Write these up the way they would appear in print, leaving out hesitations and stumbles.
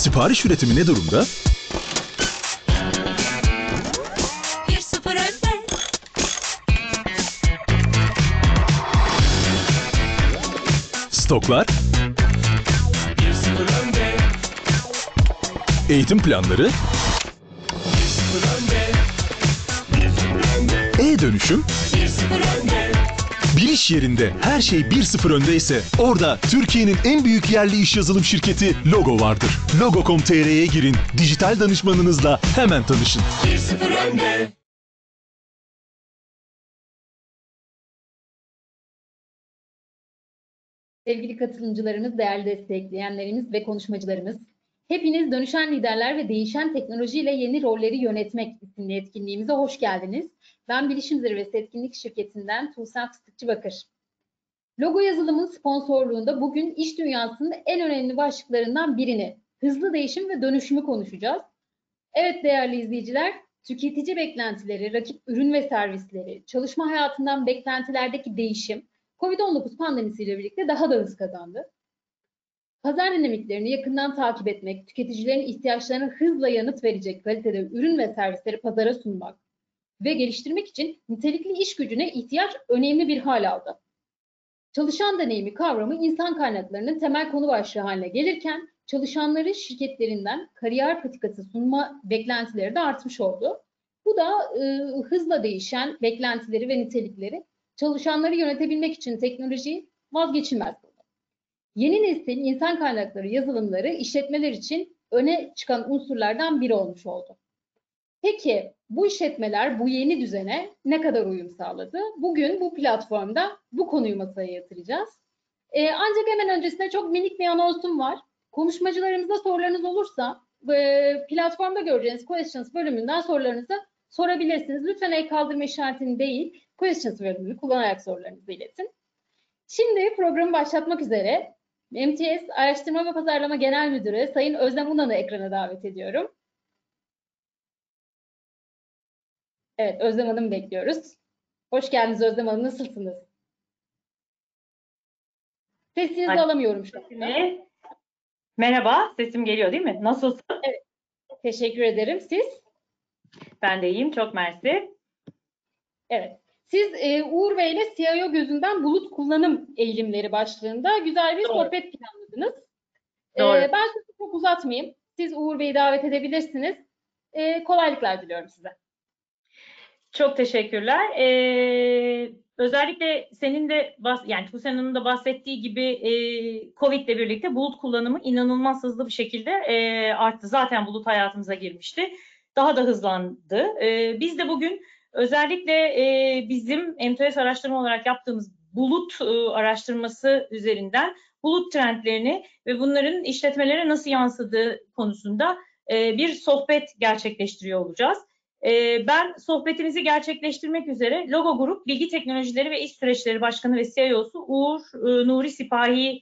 Sipariş üretimi ne durumda? 1-0 önde. Stoklar? 1-0 önde. Eğitim planları? 1-0 önde. 1-0 önde. E-dönüşüm? 1-0 önde. Bir iş yerinde her şey 1-0 öndeyse orada Türkiye'nin en büyük yerli iş yazılım şirketi Logo vardır. Logo.com.tr'ye girin, dijital danışmanınızla hemen tanışın. 1-0 önde. Sevgili katılımcılarımız, değerli destekleyenlerimiz ve konuşmacılarımız, hepiniz Dönüşen Liderler ve Değişen Teknolojiyle Yeni Rolleri Yönetmek isimli etkinliğimize hoş geldiniz. Ben Bilişim Zirvesi Etkinlik Şirketi'nden Tuğsel Fıstıkçı-Bakır. Logo yazılımın sponsorluğunda bugün iş dünyasının en önemli başlıklarından birini, hızlı değişim ve dönüşümü konuşacağız. Evet değerli izleyiciler, tüketici beklentileri, rakip ürün ve servisleri, çalışma hayatından beklentilerdeki değişim, Covid-19 pandemisiyle birlikte daha da hız kazandı. Pazar dinamiklerini yakından takip etmek, tüketicilerin ihtiyaçlarına hızla yanıt verecek kalitede ürün ve servisleri pazara sunmak ve geliştirmek için nitelikli iş gücüne ihtiyaç önemli bir hal aldı. Çalışan deneyimi kavramı insan kaynaklarının temel konu başlığı haline gelirken, çalışanları şirketlerinden kariyer patikası sunma beklentileri de artmış oldu. Bu da hızla değişen beklentileri ve nitelikleri çalışanları yönetebilmek için teknolojiyi vazgeçilmez kıldı. Yeni nesil insan kaynakları yazılımları işletmeler için öne çıkan unsurlardan biri olmuş oldu. Peki bu işletmeler bu yeni düzene ne kadar uyum sağladı? Bugün bu platformda bu konuyu masaya yatıracağız. Ancak hemen öncesinde çok minik bir anonsum var. Konuşmacılarımıza sorularınız olursa platformda göreceğiniz Questions bölümünden sorularınızı sorabilirsiniz. Lütfen el kaldırma işaretini değil, Questions bölümünü kullanarak sorularınızı iletin. Şimdi programı başlatmak üzere MTS Araştırma ve Pazarlama Genel Müdürü Sayın Özlem Unan'ı ekrana davet ediyorum. Evet, Özlem Hanım'ı bekliyoruz. Hoş geldiniz Özlem Hanım, nasılsınız? Sesinizi alamıyorum şu anda. Merhaba, sesim geliyor değil mi? Nasılsın? Evet, teşekkür ederim. Siz? Ben de iyiyim, çok mersi. Evet. Siz Uğur Bey ile CIO gözünden bulut kullanım eğilimleri başlığında güzel bir sohbet planladınız. Ben sizi çok uzatmayayım. Siz Uğur Bey'i davet edebilirsiniz. Kolaylıklar diliyorum size. Çok teşekkürler. Özellikle senin de yani Tuğsel Hanım'ın da bahsettiği gibi Covid ile birlikte bulut kullanımı inanılmaz hızlı bir şekilde arttı. Zaten bulut hayatımıza girmişti. Daha da hızlandı. Biz de bugün özellikle bizim MTS araştırma olarak yaptığımız bulut araştırması üzerinden bulut trendlerini ve bunların işletmelere nasıl yansıdığı konusunda bir sohbet gerçekleştiriyor olacağız. Ben sohbetimizi gerçekleştirmek üzere Logo Grup Bilgi Teknolojileri ve İş Süreçleri Başkanı ve CIO'su Uğur Nuri Sipahi'yi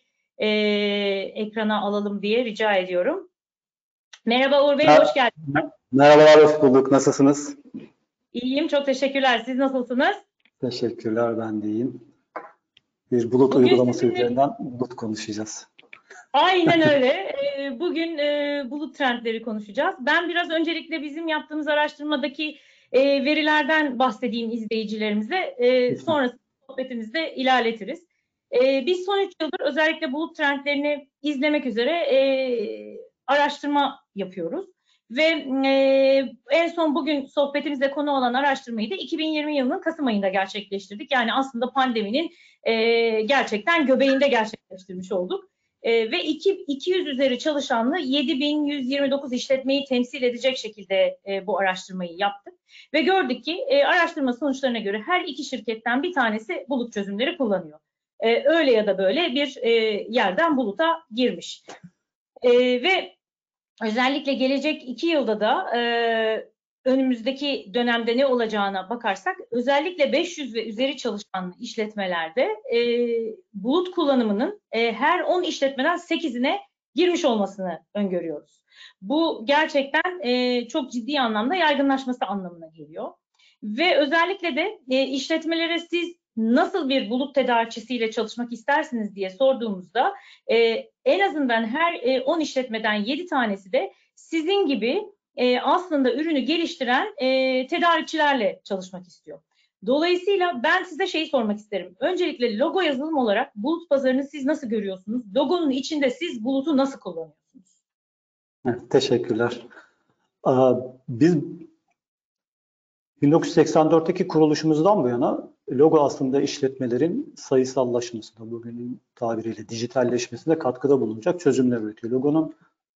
ekrana alalım diye rica ediyorum. Merhaba Uğur Bey, hoş geldiniz. Merhabalar, hoş bulduk. Nasılsınız? İyiyim, çok teşekkürler. Siz nasılsınız? Teşekkürler, ben de iyiyim. Bir bulut Bugün uygulaması sizinle üzerinden bulut konuşacağız. Aynen öyle. Bugün bulut trendleri konuşacağız. Ben biraz öncelikle bizim yaptığımız araştırmadaki verilerden bahsedeyim izleyicilerimize. Sonrasında sohbetimizde ilerletiriz. Biz son 3 yıldır özellikle bulut trendlerini izlemek üzere araştırma yapıyoruz. Ve en son bugün sohbetimizde konu olan araştırmayı da 2020 yılının Kasım ayında gerçekleştirdik. Yani aslında pandeminin gerçekten göbeğinde gerçekleştirmiş olduk. Ve 200 üzeri çalışanlı 7.129 işletmeyi temsil edecek şekilde bu araştırmayı yaptık. Ve gördük ki araştırma sonuçlarına göre her iki şirketten bir tanesi bulut çözümleri kullanıyor. Öyle ya da böyle bir yerden buluta girmiş. Ve özellikle gelecek 2 yılda da önümüzdeki dönemde ne olacağına bakarsak özellikle 500 ve üzeri çalışan işletmelerde bulut kullanımının her 10 işletmeden 8'ine girmiş olmasını öngörüyoruz. Bu gerçekten çok ciddi anlamda yaygınlaşması anlamına geliyor. Ve özellikle de işletmelere siz nasıl bir bulut tedarikçisiyle çalışmak istersiniz diye sorduğumuzda en azından her 10 işletmeden 7 tanesi de sizin gibi aslında ürünü geliştiren tedarikçilerle çalışmak istiyor. Dolayısıyla ben size şeyi sormak isterim. Öncelikle logo yazılım olarak bulut pazarını siz nasıl görüyorsunuz? Logonun içinde siz bulutu nasıl kullanıyorsunuz? Evet, teşekkürler. Biz 1984'teki kuruluşumuzdan bu yana logo aslında işletmelerin sayısallaşmasına, bugünün tabiriyle dijitalleşmesine katkıda bulunacak çözümler üretiyor. Logonun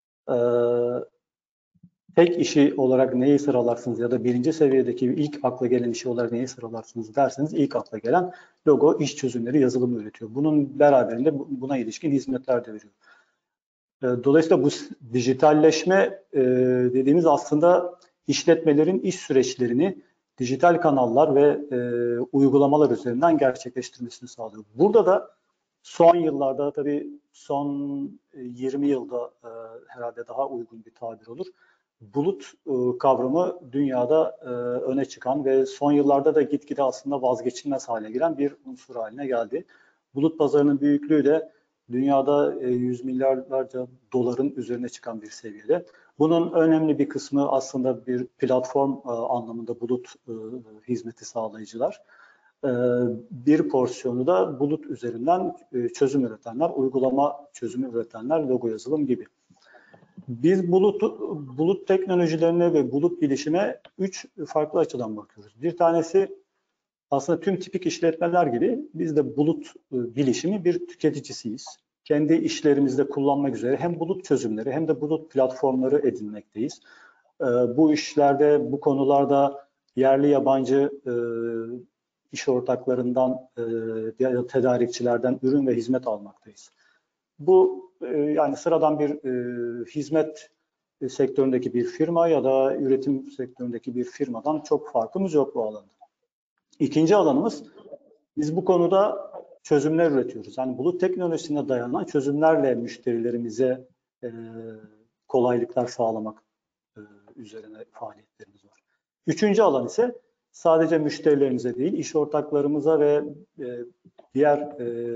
tek işi olarak neyi sıralarsınız ya da birinci seviyedeki ilk akla gelen işi olarak neyi sıralarsınız derseniz ilk akla gelen logo iş çözümleri yazılımı üretiyor. Bunun beraberinde buna ilişkin hizmetler de veriyor. Dolayısıyla bu dijitalleşme dediğimiz aslında işletmelerin iş süreçlerini dijital kanallar ve uygulamalar üzerinden gerçekleştirmesini sağlıyor. Burada da son yıllarda tabii son 20 yılda herhalde daha uygun bir tabir olur. Bulut kavramı dünyada öne çıkan ve son yıllarda da gitgide aslında vazgeçilmez hale gelen bir unsur haline geldi. Bulut pazarının büyüklüğü de dünyada 100 milyarlarca doların üzerine çıkan bir seviyede. Bunun önemli bir kısmı aslında bir platform anlamında bulut hizmeti sağlayıcılar. Bir porsiyonu da bulut üzerinden çözüm üretenler, uygulama çözümü üretenler, logo yazılım gibi. Biz bulut teknolojilerine ve bulut bilişime 3 farklı açıdan bakıyoruz. Bir tanesi aslında tüm tipik işletmeler gibi biz de bulut bilişimi bir tüketicisiyiz. Kendi işlerimizde kullanmak üzere hem bulut çözümleri hem de bulut platformları edinmekteyiz. Bu işlerde, bu konularda yerli yabancı iş ortaklarından ya da tedarikçilerden ürün ve hizmet almaktayız. Bu yani sıradan bir hizmet sektöründeki bir firma ya da üretim sektöründeki bir firmadan çok farkımız yok bu alanda. İkinci alanımız, biz bu konuda çözümler üretiyoruz. Yani bulut teknolojisine dayanan çözümlerle müşterilerimize kolaylıklar sağlamak üzerine faaliyetlerimiz var. Üçüncü alan ise sadece müşterilerimize değil, iş ortaklarımıza ve diğer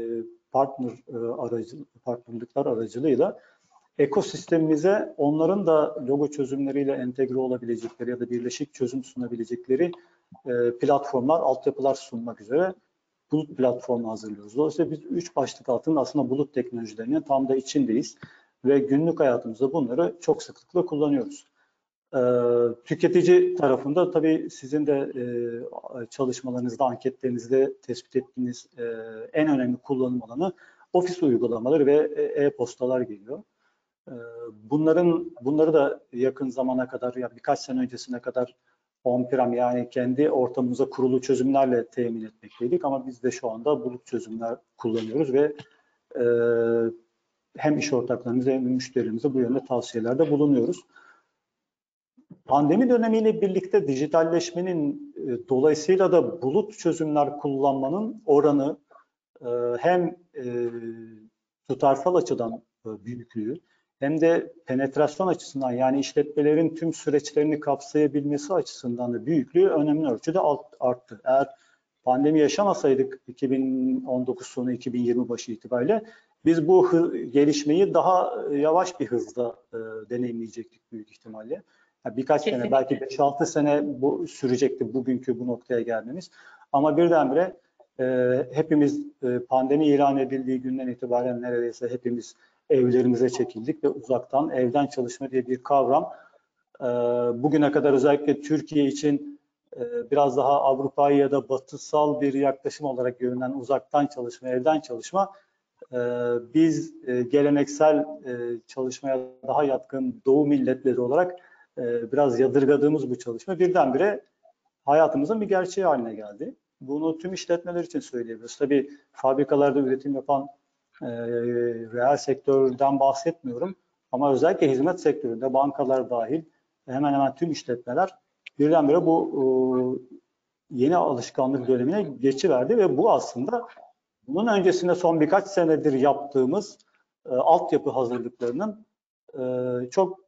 partnerlikler aracılığıyla ekosistemimize onların da logo çözümleriyle entegre olabilecekleri ya da birleşik çözüm sunabilecekleri platformlar, altyapılar sunmak üzere bulut platformu hazırlıyoruz. Dolayısıyla biz 3 başlık altında aslında bulut teknolojilerinin tam da içindeyiz ve günlük hayatımızda bunları çok sıklıkla kullanıyoruz. Tüketici tarafında tabii sizin de çalışmalarınızda, anketlerinizde tespit ettiğiniz en önemli kullanım alanı ofis uygulamaları ve e-postalar geliyor. Bunları da yakın zamana kadar, ya birkaç sene öncesine kadar on-prem yani kendi ortamımıza kurulu çözümlerle temin etmekteydik ama biz de şu anda bulut çözümler kullanıyoruz ve hem iş ortaklarımıza hem müşterilerimize bu yönde tavsiyelerde bulunuyoruz. Pandemi dönemiyle birlikte dijitalleşmenin dolayısıyla da bulut çözümler kullanmanın oranı hem tutarsal açıdan büyüklüğü hem de penetrasyon açısından yani işletmelerin tüm süreçlerini kapsayabilmesi açısından da büyüklüğü önemli ölçüde arttı. Eğer pandemi yaşamasaydık 2019 sonu 2020 başı itibariyle biz bu gelişmeyi daha yavaş bir hızda deneyimleyecektik büyük ihtimalle. Yani birkaç sene, belki 5-6 sene bu sürecekti bugünkü bu noktaya gelmemiz. Ama birdenbire hepimiz pandemi ilan edildiği günden itibaren neredeyse hepimiz evlerimize çekildik ve uzaktan evden çalışma diye bir kavram bugüne kadar özellikle Türkiye için biraz daha Avrupa'yı ya da batısal bir yaklaşım olarak görünen uzaktan çalışma, evden çalışma biz geleneksel çalışmaya daha yatkın Doğu milletleri olarak biraz yadırgadığımız bu çalışma birdenbire hayatımızın bir gerçeği haline geldi. Bunu tüm işletmeler için söyleyebiliriz. Tabii fabrikalarda üretim yapan reel sektörden bahsetmiyorum ama özellikle hizmet sektöründe bankalar dahil hemen hemen tüm işletmeler birdenbire bu yeni alışkanlık dönemine geçiverdi ve bu aslında bunun öncesinde son birkaç senedir yaptığımız altyapı hazırlıklarının çok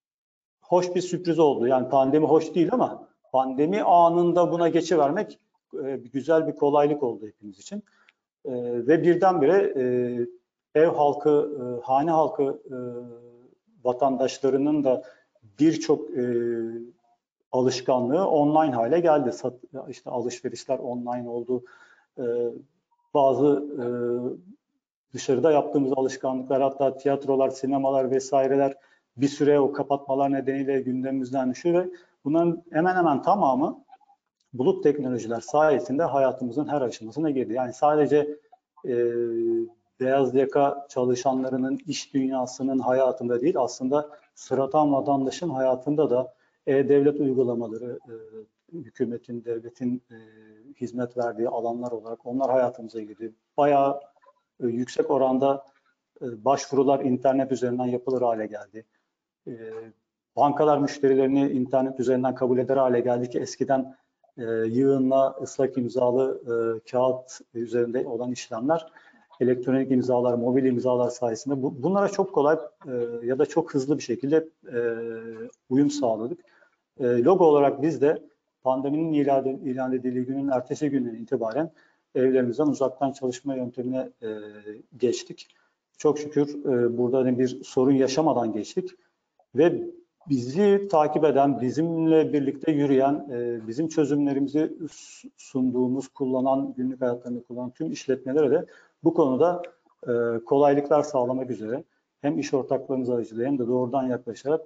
hoş bir sürpriz oldu. Yani pandemi hoş değil ama pandemi anında buna geçivermek güzel bir kolaylık oldu hepimiz için. Ve birdenbire ev halkı, hane halkı vatandaşlarının da birçok alışkanlığı online hale geldi. İşte alışverişler online oldu. Bazı dışarıda yaptığımız alışkanlıklar, hatta tiyatrolar, sinemalar vesaireler bir süre o kapatmalar nedeniyle gündemimizden düşüyor ve bunların hemen hemen tamamı bulut teknolojiler sayesinde hayatımızın her aşamasına girdi. Yani sadece beyaz yaka çalışanlarının iş dünyasının hayatında değil, aslında sıradan vatandaşın hayatında da e-devlet uygulamaları, hükümetin, devletin hizmet verdiği alanlar olarak onlar hayatımıza girdi. Bayağı yüksek oranda başvurular internet üzerinden yapılır hale geldi. Bankalar müşterilerini internet üzerinden kabul eder hale geldi ki eskiden yığınla ıslak imzalı kağıt üzerinde olan işlemler elektronik imzalar, mobil imzalar sayesinde bunlara çok kolay ya da çok hızlı bir şekilde uyum sağladık. Logo olarak biz de pandeminin ilan edildiği günün ertesi günden itibaren evlerimizden uzaktan çalışma yöntemine geçtik. Çok şükür burada bir sorun yaşamadan geçtik ve bizi takip eden, bizimle birlikte yürüyen, bizim çözümlerimizi sunduğumuz, kullanan, günlük hayatlarında kullanan tüm işletmelere de bu konuda kolaylıklar sağlamak üzere hem iş ortaklarımız aracılığıyla hem de doğrudan yaklaşarak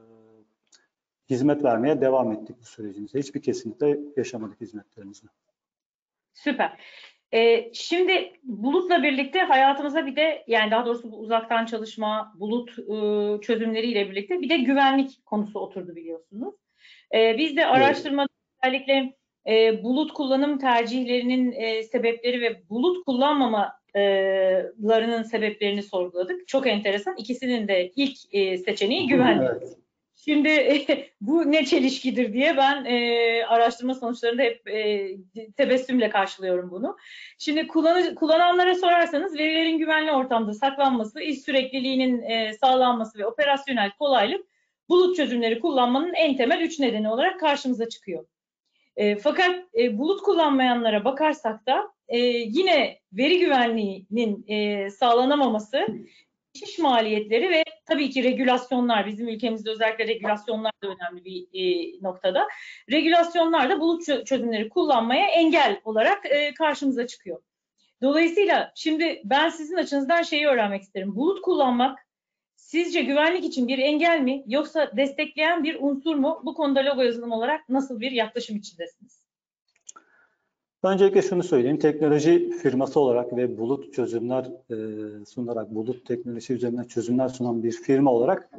hizmet vermeye devam ettik bu sürecimizde. Hiçbir kesinlikle yaşamadık hizmetlerimizde. Süper. Şimdi bulutla birlikte hayatımıza bir de, yani daha doğrusu bu uzaktan çalışma, bulut çözümleriyle birlikte bir de güvenlik konusu oturdu biliyorsunuz. Biz de araştırmada özellikle bulut kullanım tercihlerinin sebepleri ve bulut kullanmamalarının sebeplerini sorguladık. Çok enteresan. İkisinin de ilk seçeneği güvenlik. Evet. Şimdi bu ne çelişkidir diye ben araştırma sonuçlarında hep tebessümle karşılıyorum bunu. Şimdi kullananlara sorarsanız verilerin güvenli ortamda saklanması, iş sürekliliğinin sağlanması ve operasyonel kolaylık bulut çözümleri kullanmanın en temel 3 nedeni olarak karşımıza çıkıyor. Fakat bulut kullanmayanlara bakarsak da yine veri güvenliğinin sağlanamaması, iş maliyetleri ve tabii ki regülasyonlar, bizim ülkemizde özellikle regülasyonlar da önemli bir noktada. Regülasyonlar da bulut çözümleri kullanmaya engel olarak karşımıza çıkıyor. Dolayısıyla şimdi ben sizin açınızdan şeyi öğrenmek isterim. Bulut kullanmak sizce güvenlik için bir engel mi yoksa destekleyen bir unsur mu? Bu konuda Logo Yazılım olarak nasıl bir yaklaşım içindesiniz? Öncelikle şunu söyleyeyim, teknoloji firması olarak ve bulut çözümler sunarak, bulut teknolojisi üzerinden çözümler sunan bir firma olarak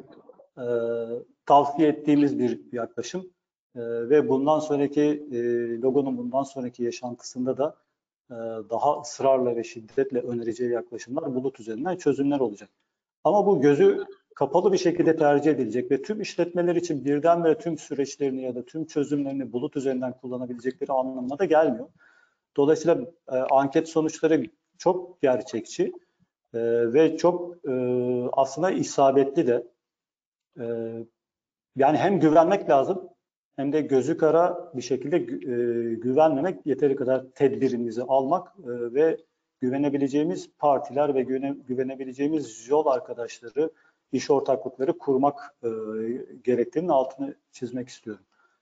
tavsiye ettiğimiz bir yaklaşım ve bundan sonraki Logo'nun bundan sonraki yaşantısında da daha ısrarla ve şiddetle önereceği yaklaşımlar bulut üzerinden çözümler olacak. Ama bu gözü kapalı bir şekilde tercih edilecek ve tüm işletmeler için birdenbire tüm süreçlerini ya da tüm çözümlerini bulut üzerinden kullanabilecekleri anlamına da gelmiyor. Dolayısıyla anket sonuçları çok gerçekçi ve çok aslında isabetli de. Yani hem güvenmek lazım hem de gözü kara bir şekilde güvenmemek, yeteri kadar tedbirimizi almak ve güvenebileceğimiz partiler ve güvenebileceğimiz yol arkadaşları, iş ortaklıkları kurmak gerektiğinin altını çizmek istiyorum.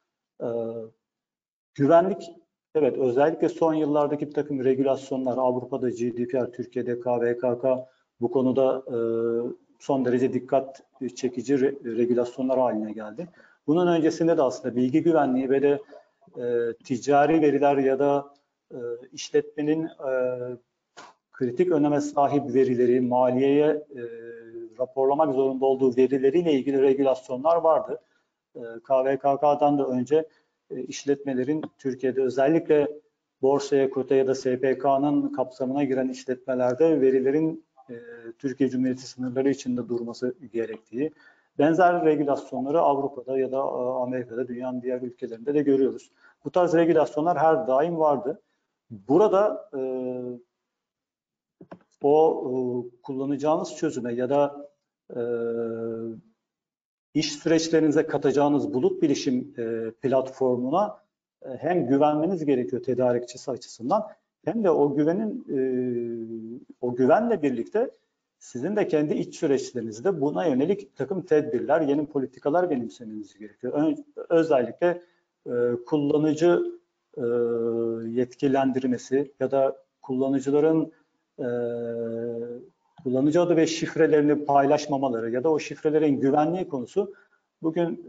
Güvenlik, evet, özellikle son yıllardaki bir takım regülasyonlar, Avrupa'da GDPR, Türkiye'de KVKK bu konuda son derece dikkat çekici regülasyonlar haline geldi. Bunun öncesinde de aslında bilgi güvenliği ve de ticari veriler ya da işletmenin kritik öneme sahip verileri, maliyeye raporlamak zorunda olduğu verileriyle ilgili regülasyonlar vardı. KVKK'dan da önce işletmelerin Türkiye'de özellikle borsaya, KOTA ya da SPK'nın kapsamına giren işletmelerde verilerin Türkiye Cumhuriyeti sınırları içinde durması gerektiği, benzer regülasyonları Avrupa'da ya da Amerika'da, dünyanın diğer ülkelerinde de görüyoruz. Bu tarz regülasyonlar her daim vardı. Burada kullanacağınız çözüme ya da iş süreçlerinize katacağınız bulut bilişim platformuna hem güvenmeniz gerekiyor tedarikçisi açısından, hem de o güvenle birlikte sizin de kendi iç süreçlerinizde buna yönelik bir takım tedbirler, yeni politikalar benimsemeniz gerekiyor. Özellikle kullanıcı yetkilendirmesi ya da kullanıcıların kullanıcı adı ve şifrelerini paylaşmamaları ya da o şifrelerin güvenliği konusu bugün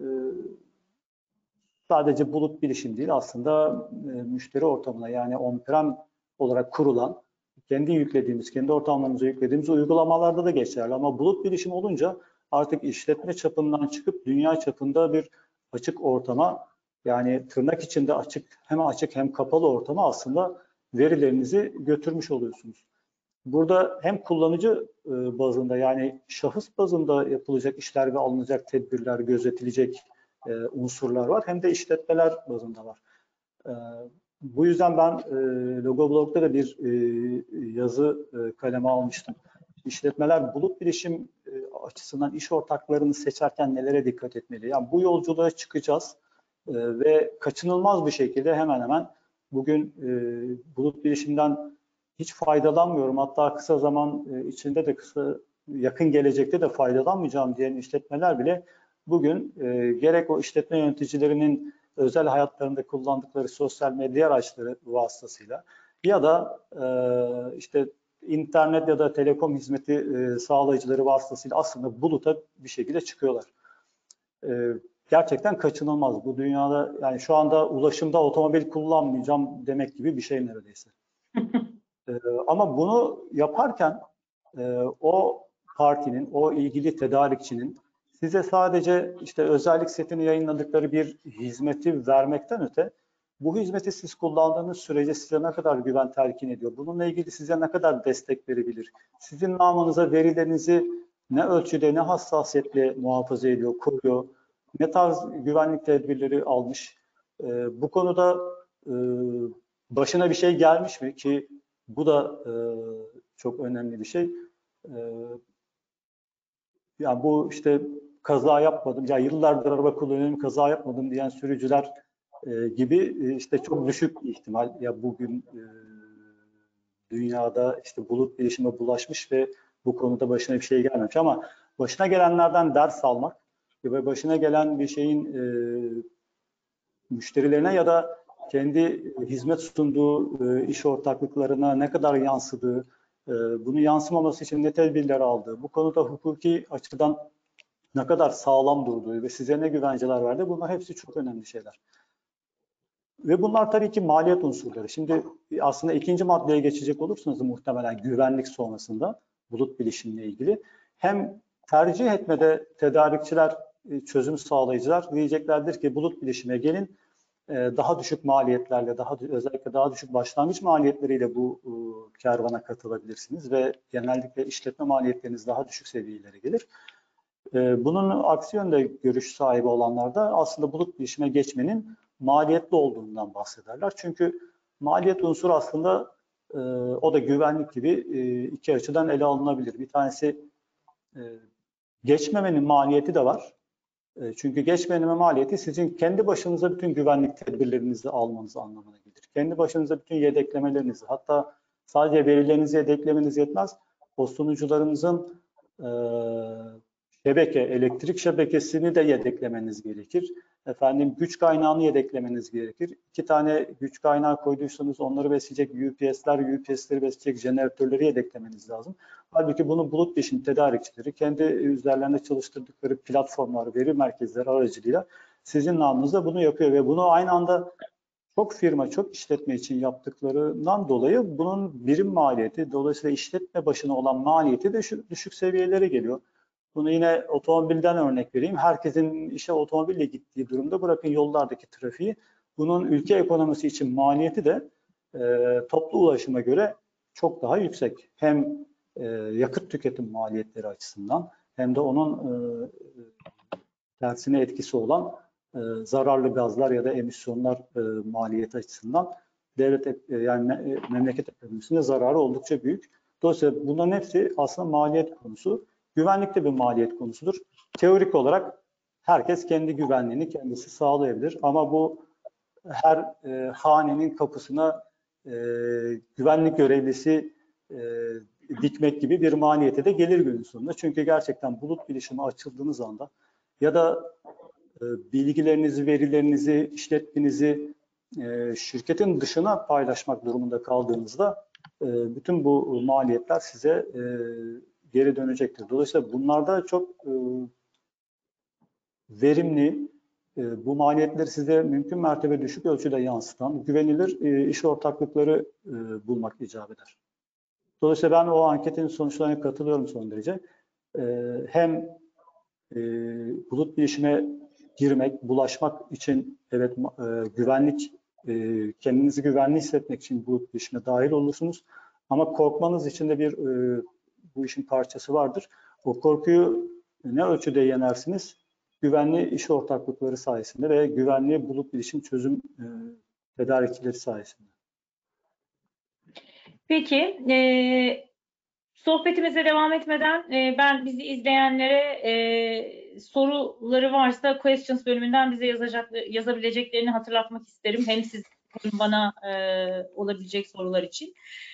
sadece bulut bilişim değil, aslında müşteri ortamına, yani on-prem olarak kurulan, kendi ortamlarımıza yüklediğimiz uygulamalarda da geçerli. Ama bulut bilişim olunca artık işletme çapından çıkıp dünya çapında bir açık ortama, yani tırnak içinde açık hem kapalı ortama aslında verilerinizi götürmüş oluyorsunuz. Burada hem kullanıcı bazında, yani şahıs bazında yapılacak işler ve alınacak tedbirler, gözetilecek unsurlar var, hem de işletmeler bazında var. Bu yüzden ben Logoblog'da da bir yazı kaleme almıştım. İşletmeler bulut bilişim açısından iş ortaklarını seçerken nelere dikkat etmeli? Yani bu yolculuğa çıkacağız ve kaçınılmaz bir şekilde hemen hemen bugün bulut bilişimden hiç faydalanmıyorum, hatta kısa zaman içinde de yakın gelecekte de faydalanmayacağım diyen işletmeler bile bugün gerek o işletme yöneticilerinin özel hayatlarında kullandıkları sosyal medya araçları vasıtasıyla ya da işte internet ya da telekom hizmeti sağlayıcıları vasıtasıyla aslında buluta bir şekilde çıkıyorlar. Gerçekten kaçınılmaz. Bu dünyada, yani şu anda ulaşımda otomobil kullanmayacağım demek gibi bir şey neredeyse. Ama bunu yaparken o partinin, o ilgili tedarikçinin size sadece işte özellik setini yayınladıkları bir hizmeti vermekten öte, bu hizmeti siz kullandığınız sürece size ne kadar güven telkin ediyor, bununla ilgili size ne kadar destek verebilir, sizin namınıza verilerinizi ne ölçüde, ne hassasiyetle muhafaza ediyor, koruyor, ne tarz güvenlik tedbirleri almış, bu konuda başına bir şey gelmiş mi ki bu da çok önemli bir şey. Yani bu işte kaza yapmadım, ya yıllardır araba kullanıyorum, kaza yapmadım diyen sürücüler gibi işte çok düşük ihtimal ya bugün dünyada işte bulut bilişime bulaşmış ve bu konuda başına bir şey gelmemiş, ama başına gelenlerden ders almak ve başına gelen bir şeyin müşterilerine ya da kendi hizmet sunduğu iş ortaklıklarına ne kadar yansıdığı, bunu yansımaması için ne tedbirler aldığı, bu konuda hukuki açıdan ne kadar sağlam durduğu ve size ne güvenceler verdi, bunlar hepsi çok önemli şeyler. Ve bunlar tabii ki maliyet unsurları. Şimdi aslında ikinci maddeye geçecek olursanız muhtemelen güvenlik sonrasında bulut bilişimle ilgili hem tercih etmede tedarikçiler, çözüm sağlayıcılar diyeceklerdir ki bulut bilişime gelin, daha düşük maliyetlerle, özellikle daha düşük başlangıç maliyetleriyle bu kervana katılabilirsiniz ve genellikle işletme maliyetleriniz daha düşük seviyelere gelir. Bunun aksi yönde görüş sahibi olanlar da aslında bulut bilişime geçmenin maliyetli olduğundan bahsederler. Çünkü maliyet unsuru aslında o da güvenlik gibi iki açıdan ele alınabilir. Bir tanesi geçmemenin maliyeti de var. Çünkü geçmemenin maliyeti sizin kendi başınıza bütün güvenlik tedbirlerinizi almanız anlamına gelir. Kendi başınıza bütün yedeklemelerinizi, hatta sadece verilerinizi yedeklemeniz yetmez. O sunucularınızın elektrik şebekesini de yedeklemeniz gerekir. Efendim güç kaynağını yedeklemeniz gerekir. 2 tane güç kaynağı koyduysanız onları besleyecek UPS'leri besleyecek jeneratörleri yedeklemeniz lazım. Halbuki bunu bulut bilişim tedarikçileri kendi üzerlerinde çalıştırdıkları platformlar, veri merkezleri aracılığıyla sizin namınıza bunu yapıyor ve bunu aynı anda çok firma, çok işletme için yaptıklarından dolayı bunun birim maliyeti, dolayısıyla işletme başına olan maliyeti de düşük seviyelere geliyor. Bunu yine otomobilden örnek vereyim. Herkesin işe otomobille gittiği durumda bırakın yollardaki trafiği. Bunun ülke ekonomisi için maliyeti de toplu ulaşıma göre çok daha yüksek. Hem yakıt tüketim maliyetleri açısından hem de onun tersine etkisi olan zararlı gazlar ya da emisyonlar maliyeti açısından yani memleket ekonomisine zararı oldukça büyük. Dolayısıyla bunların hepsi aslında maliyet konusu. Güvenlik de bir maliyet konusudur. Teorik olarak herkes kendi güvenliğini kendisi sağlayabilir ama bu her hanenin kapısına güvenlik görevlisi dikmek gibi bir maliyete de gelir günün sonunda. Çünkü gerçekten bulut bilişimi açıldığınız anda ya da bilgilerinizi, verilerinizi, işletmenizi şirketin dışına paylaşmak durumunda kaldığınızda bütün bu maliyetler size geri dönecektir. Dolayısıyla bunlarda çok verimli, bu maliyetleri size mümkün mertebe düşük ölçüde yansıtan, güvenilir iş ortaklıkları bulmak icap eder. Dolayısıyla ben o anketin sonuçlarına katılıyorum son derece. Hem bulut bilişime girmek, bulaşmak için evet güvenlik, kendinizi güvenli hissetmek için bulut bilişime dahil olursunuz. Ama korkmanız için de bir bu işin parçası vardır. O korkuyu ne ölçüde yenersiniz? Güvenli iş ortaklıkları sayesinde ve güvenli bulut bilişim çözüm tedarikçileri sayesinde. Peki, sohbetimize devam etmeden ben bizi izleyenlere soruları varsa questions bölümünden bize yazabileceklerini hatırlatmak isterim. Hem siz hem bana olabilecek sorular için.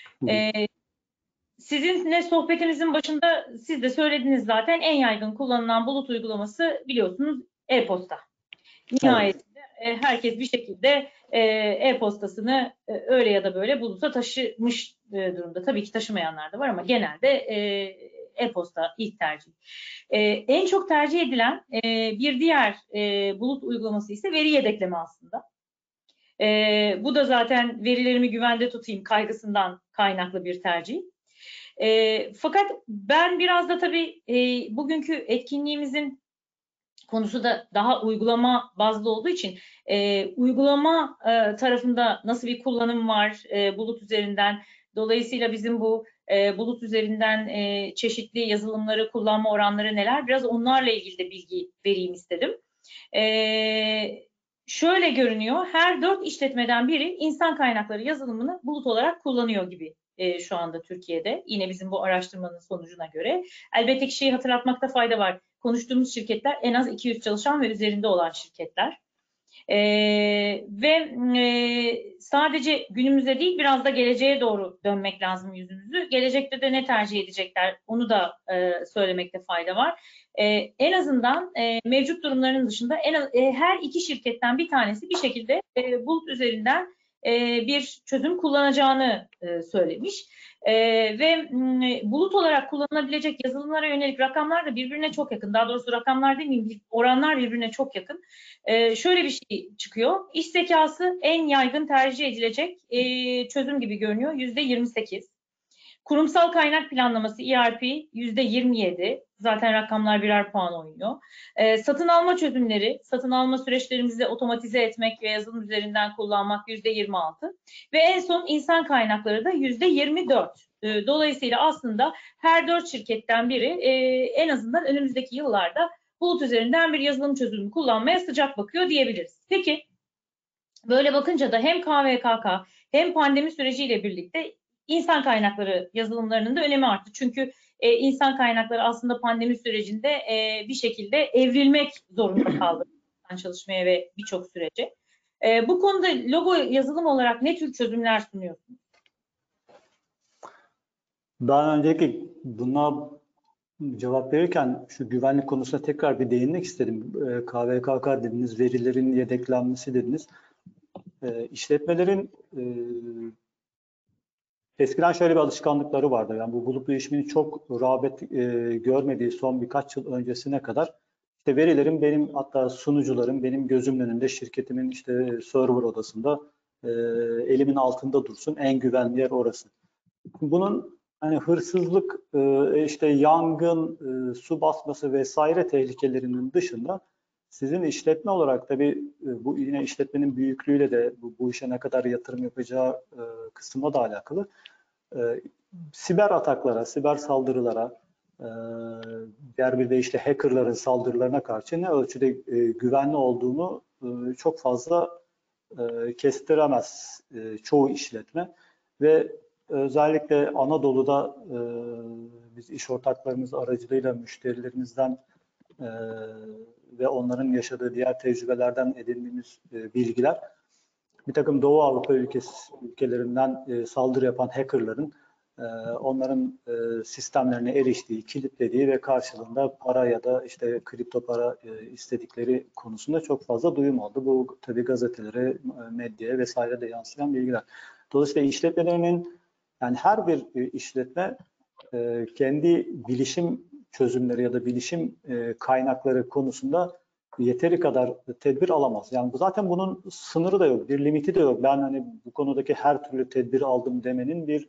Sizinle sohbetimizin başında siz de söylediniz zaten, en yaygın kullanılan bulut uygulaması biliyorsunuz e-posta. Nihayetinde herkes bir şekilde e-postasını öyle ya da böyle buluta taşımış durumda. Tabii ki taşımayanlar da var ama genelde e-posta ilk tercih. En çok tercih edilen bir diğer bulut uygulaması ise veri yedekleme aslında. Bu da zaten verilerimi güvende tutayım kaygısından kaynaklı bir tercih. Fakat ben biraz da tabii bugünkü etkinliğimizin konusu da daha uygulama bazlı olduğu için uygulama tarafında nasıl bir kullanım var bulut üzerinden. Dolayısıyla bizim bu bulut üzerinden çeşitli yazılımları kullanma oranları neler? Biraz onlarla ilgili de bilgi vereyim istedim. Şöyle görünüyor, her 4 işletmeden biri insan kaynakları yazılımını bulut olarak kullanıyor gibi şu anda Türkiye'de. Yine bizim bu araştırmanın sonucuna göre. Elbette ki şeyi hatırlatmakta fayda var. Konuştuğumuz şirketler en az 200 çalışan ve üzerinde olan şirketler. Sadece günümüze değil, biraz da geleceğe doğru dönmek lazım yüzümüzü. Gelecekte de ne tercih edecekler onu da söylemekte fayda var. En azından mevcut durumlarının dışında her 2 şirketten bir tanesi bir şekilde bulut üzerinden bir çözüm kullanacağını söylemiş. Ve bulut olarak kullanılabilecek yazılımlara yönelik rakamlar da birbirine çok yakın. Daha doğrusu rakamlar demeyeyim, oranlar birbirine çok yakın. Şöyle bir şey çıkıyor. İş zekası en yaygın tercih edilecek çözüm gibi görünüyor. %28. Kurumsal kaynak planlaması ERP %27. Zaten rakamlar birer puan oynuyor. Satın alma çözümleri, satın alma süreçlerimizi otomatize etmek ve yazılım üzerinden kullanmak %26. Ve en son insan kaynakları da %24. Dolayısıyla aslında her 4 şirketten biri en azından önümüzdeki yıllarda bulut üzerinden bir yazılım çözümü kullanmaya sıcak bakıyor diyebiliriz. Peki böyle bakınca da hem KVKK hem pandemi süreciyle birlikte İnsan kaynakları yazılımlarının da önemi arttı. Çünkü insan kaynakları aslında pandemi sürecinde bir şekilde evrilmek zorunda kaldı çalışmaya ve birçok sürece. Bu konuda Logo yazılım olarak ne tür çözümler sunuyorsunuz? Daha önceki buna cevap verirken şu güvenlik konusuna tekrar bir değinmek istedim. KVKK dediniz, verilerin yedeklenmesi dediniz. İşletmelerin eskiden şöyle bir alışkanlıkları vardı. Yani bu bulut bilişiminin çok rağbet görmediği son birkaç yıl öncesine kadar işte verilerim benim, hatta sunucularım benim gözümün önünde, şirketimin işte server odasında elimin altında dursun. En güvenli yer orası. Bunun hani hırsızlık, işte yangın, su basması vesaire tehlikelerinin dışında sizin işletme olarak tabii bu yine işletmenin büyüklüğüyle de bu işe ne kadar yatırım yapacağı kısımla da alakalı. Siber ataklara, siber saldırılara, diğer bir de işte hackerların saldırılarına karşı ne ölçüde güvenli olduğunu çok fazla kestiremez çoğu işletme ve özellikle Anadolu'da biz iş ortaklarımız aracılığıyla müşterilerimizden ve onların yaşadığı diğer tecrübelerden edindiğimiz bilgiler bir takım Doğu Avrupa ülkelerinden saldırı yapan hackerların onların sistemlerine eriştiği, kilitlediği ve karşılığında para ya da işte kripto para istedikleri konusunda çok fazla duyum oldu. Bu tabii gazetelere, medyaya vesaire de yansıyan bilgiler. Dolayısıyla işletmelerinin, yani her bir işletme kendi bilişim çözümleri ya da bilişim kaynakları konusunda yeteri kadar tedbir alamaz. Yani zaten bunun sınırı da yok, bir limiti de yok. Ben hani bu konudaki her türlü tedbiri aldım demenin bir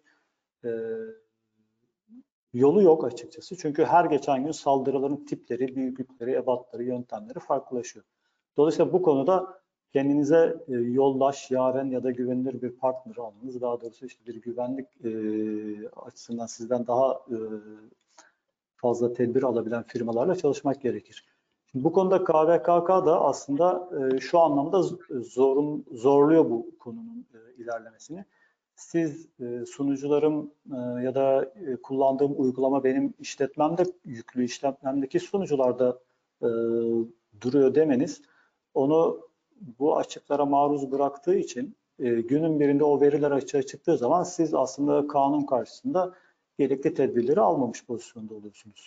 yolu yok açıkçası. Çünkü her geçen gün saldırıların tipleri, büyüklükleri, ebatları, yöntemleri farklılaşıyor. Dolayısıyla bu konuda kendinize yoldaş, yaren ya da güvenilir bir partner almanız, daha doğrusu işte bir güvenlik açısından sizden daha fazla tedbir alabilen firmalarla çalışmak gerekir. Şimdi bu konuda KVKK da aslında şu anlamda zorluyor bu konunun ilerlemesini. Siz sunucularım ya da kullandığım uygulama benim işletmemde, yüklü işletmemdeki sunucularda duruyor demeniz, onu bu açıklara maruz bıraktığı için günün birinde o veriler açığa çıktığı zaman siz aslında kanun karşısında gerekli tedbirleri almamış pozisyonda oluyorsunuz.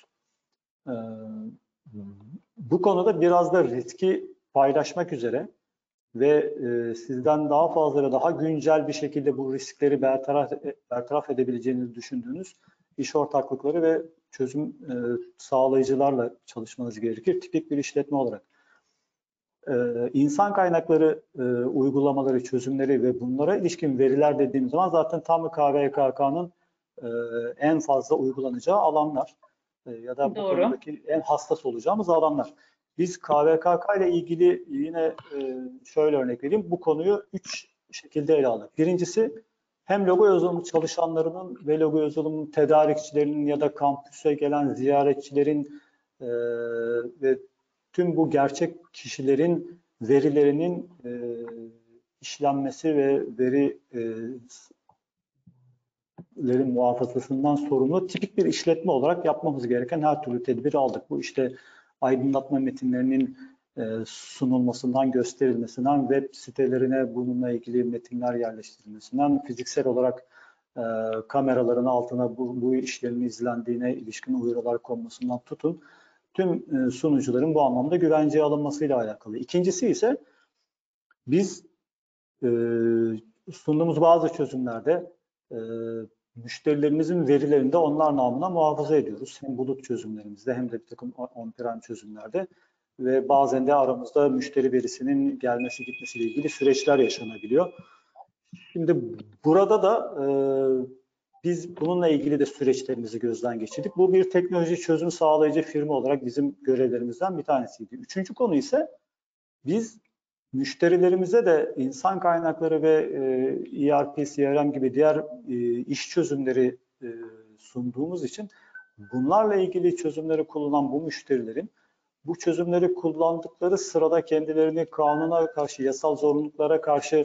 Bu konuda biraz da riski paylaşmak üzere ve sizden daha fazla ve daha güncel bir şekilde bu riskleri bertaraf edebileceğinizi düşündüğünüz iş ortaklıkları ve çözüm sağlayıcılarla çalışmanız gerekir. Tipik bir işletme olarak. İnsan kaynakları uygulamaları, çözümleri ve bunlara ilişkin veriler dediğimiz zaman zaten tam KVKK'nın en fazla uygulanacağı alanlar ya da bu Doğru. konudaki en hassas olacağımız alanlar. Biz KVKK ile ilgili yine şöyle örnek vereyim. Bu konuyu 3 şekilde ele aldık. Birincisi, hem logo yazılımı çalışanlarının ve logo yazılımı tedarikçilerinin ya da kampüse gelen ziyaretçilerin ve tüm bu gerçek kişilerin verilerinin işlenmesi ve verilerin muhafazasından sorumlu tipik bir işletme olarak yapmamız gereken her türlü tedbiri aldık. Bu işte aydınlatma metinlerinin sunulmasından, gösterilmesinden, web sitelerine bununla ilgili metinler yerleştirilmesinden, fiziksel olarak kameraların altına bu işlerin izlendiğine ilişkin uyarılar konmasından tutun, tüm sunucuların bu anlamda güvenceye alınmasıyla alakalı. İkincisi ise biz sunduğumuz bazı çözümlerde müşterilerimizin verilerini de onlar namına muhafaza ediyoruz. Hem bulut çözümlerimizde hem de bir takım on-prem çözümlerde ve bazen de aramızda müşteri verisinin gelmesi gitmesiyle ilgili süreçler yaşanabiliyor. Şimdi burada da biz bununla ilgili de süreçlerimizi gözden geçirdik. Bu bir teknoloji çözüm sağlayıcı firma olarak bizim görevlerimizden bir tanesiydi. Üçüncü konu ise biz müşterilerimize de insan kaynakları ve ERP, CRM gibi diğer iş çözümleri sunduğumuz için bunlarla ilgili çözümleri kullanan bu müşterilerin bu çözümleri kullandıkları sırada kendilerini kanuna karşı, yasal zorunluluklara karşı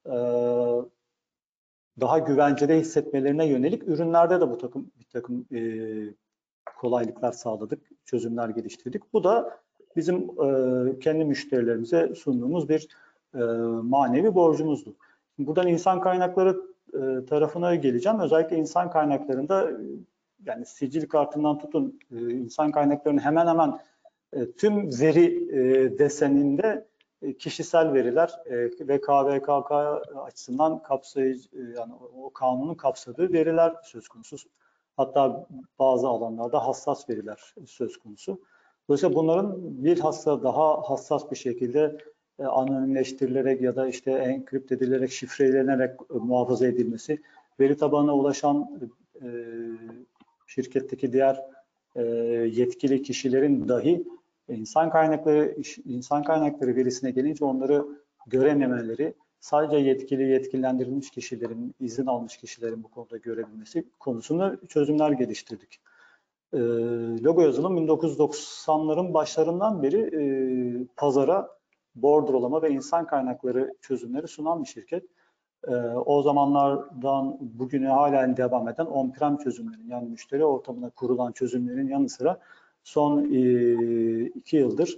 daha güvencede hissetmelerine yönelik ürünlerde de bir takım kolaylıklar sağladık, çözümler geliştirdik. Bu da bizim kendi müşterilerimize sunduğumuz bir manevi borcumuzdu. Buradan insan kaynakları tarafına geleceğim. Özellikle insan kaynaklarında yani sicil kartından tutun insan kaynaklarının hemen hemen tüm veri deseninde kişisel veriler ve KVKK açısından kapsayıcı, yani o kanunun kapsadığı veriler söz konusu. Hatta bazı alanlarda hassas veriler söz konusu. Dolayısıyla bunların bilhassa daha hassas bir şekilde anonimleştirilerek ya da işte enkripte edilerek, şifrelenerek muhafaza edilmesi, veri tabanına ulaşan şirketteki diğer yetkili kişilerin dahi insan kaynakları verisine gelince onları görememeleri, sadece yetkilendirilmiş kişilerin, izin almış kişilerin bu konuda görebilmesi konusunda çözümler geliştirdik. Logo yazılım 1990'ların başlarından beri pazara bordrolama ve insan kaynakları çözümleri sunan bir şirket. O zamanlardan bugüne halen devam eden on-prem çözümlerin, yani müşteri ortamına kurulan çözümlerin yanı sıra son 2 yıldır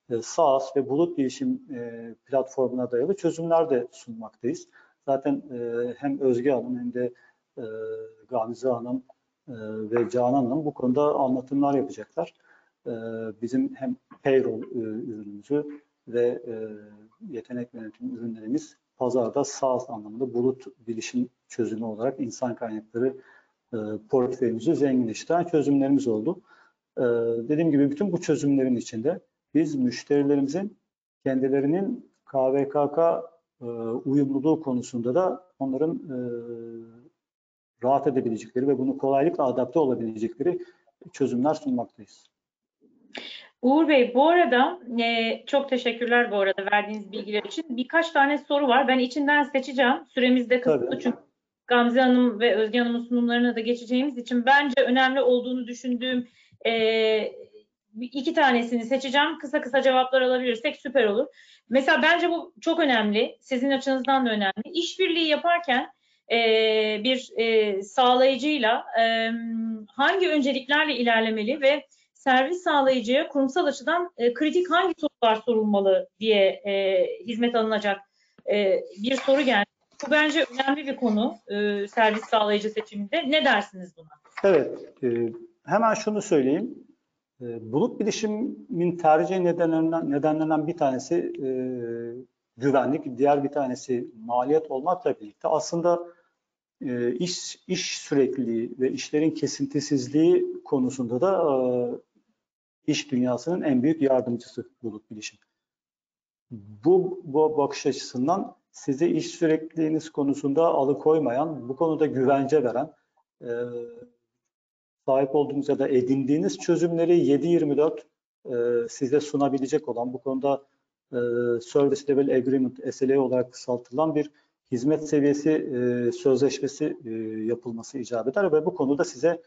SaaS ve bulut bilişim platformuna dayalı çözümler de sunmaktayız. Zaten hem Özge Hanım hem de Gamze Hanım ve Canan Hanım bu konuda anlatımlar yapacaklar. Bizim hem payroll ürünümüzü ve yetenek yönetim ürünlerimiz pazarda SaaS anlamında bulut bilişim çözümü olarak insan kaynakları portföyümüzü zenginleştiren çözümlerimiz oldu. Dediğim gibi bütün bu çözümlerin içinde biz müşterilerimizin kendilerinin KVKK uyumluluğu konusunda da onların rahat edebilecekleri ve bunu kolaylıkla adapte olabilecekleri çözümler sunmaktayız. Uğur Bey, bu arada çok teşekkürler bu arada verdiğiniz bilgiler için. Birkaç tane soru var. Ben içinden seçeceğim. Süremiz de kısıtlı çünkü Gamze Hanım ve Özge Hanım'ın sunumlarına da geçeceğimiz için bence önemli olduğunu düşündüğüm iki tanesini seçeceğim. Kısa kısa cevaplar alabilirsek süper olur. Mesela bence bu çok önemli. Sizin açınızdan da önemli. İşbirliği yaparken bir sağlayıcıyla hangi önceliklerle ilerlemeli ve servis sağlayıcıya kurumsal açıdan kritik hangi sorular sorulmalı diye hizmet alınacak bir soru geldi. Bu bence önemli bir konu servis sağlayıcı seçiminde. Ne dersiniz buna? Evet, hemen şunu söyleyeyim. Bulut bilişimin tercih nedenlerinden bir tanesi güvenlik, diğer bir tanesi maliyet olmakla birlikte aslında iş sürekliliği ve işlerin kesintisizliği konusunda da iş dünyasının en büyük yardımcısı bulut bilişim. Bu bakış açısından size iş sürekliliğiniz konusunda alıkoymayan, bu konuda güvence veren, sahip olduğunuz ya da edindiğiniz çözümleri 7/24 size sunabilecek olan, bu konuda Service Level Agreement, SLA olarak kısaltılan bir hizmet seviyesi sözleşmesi yapılması icap eder ve bu konuda size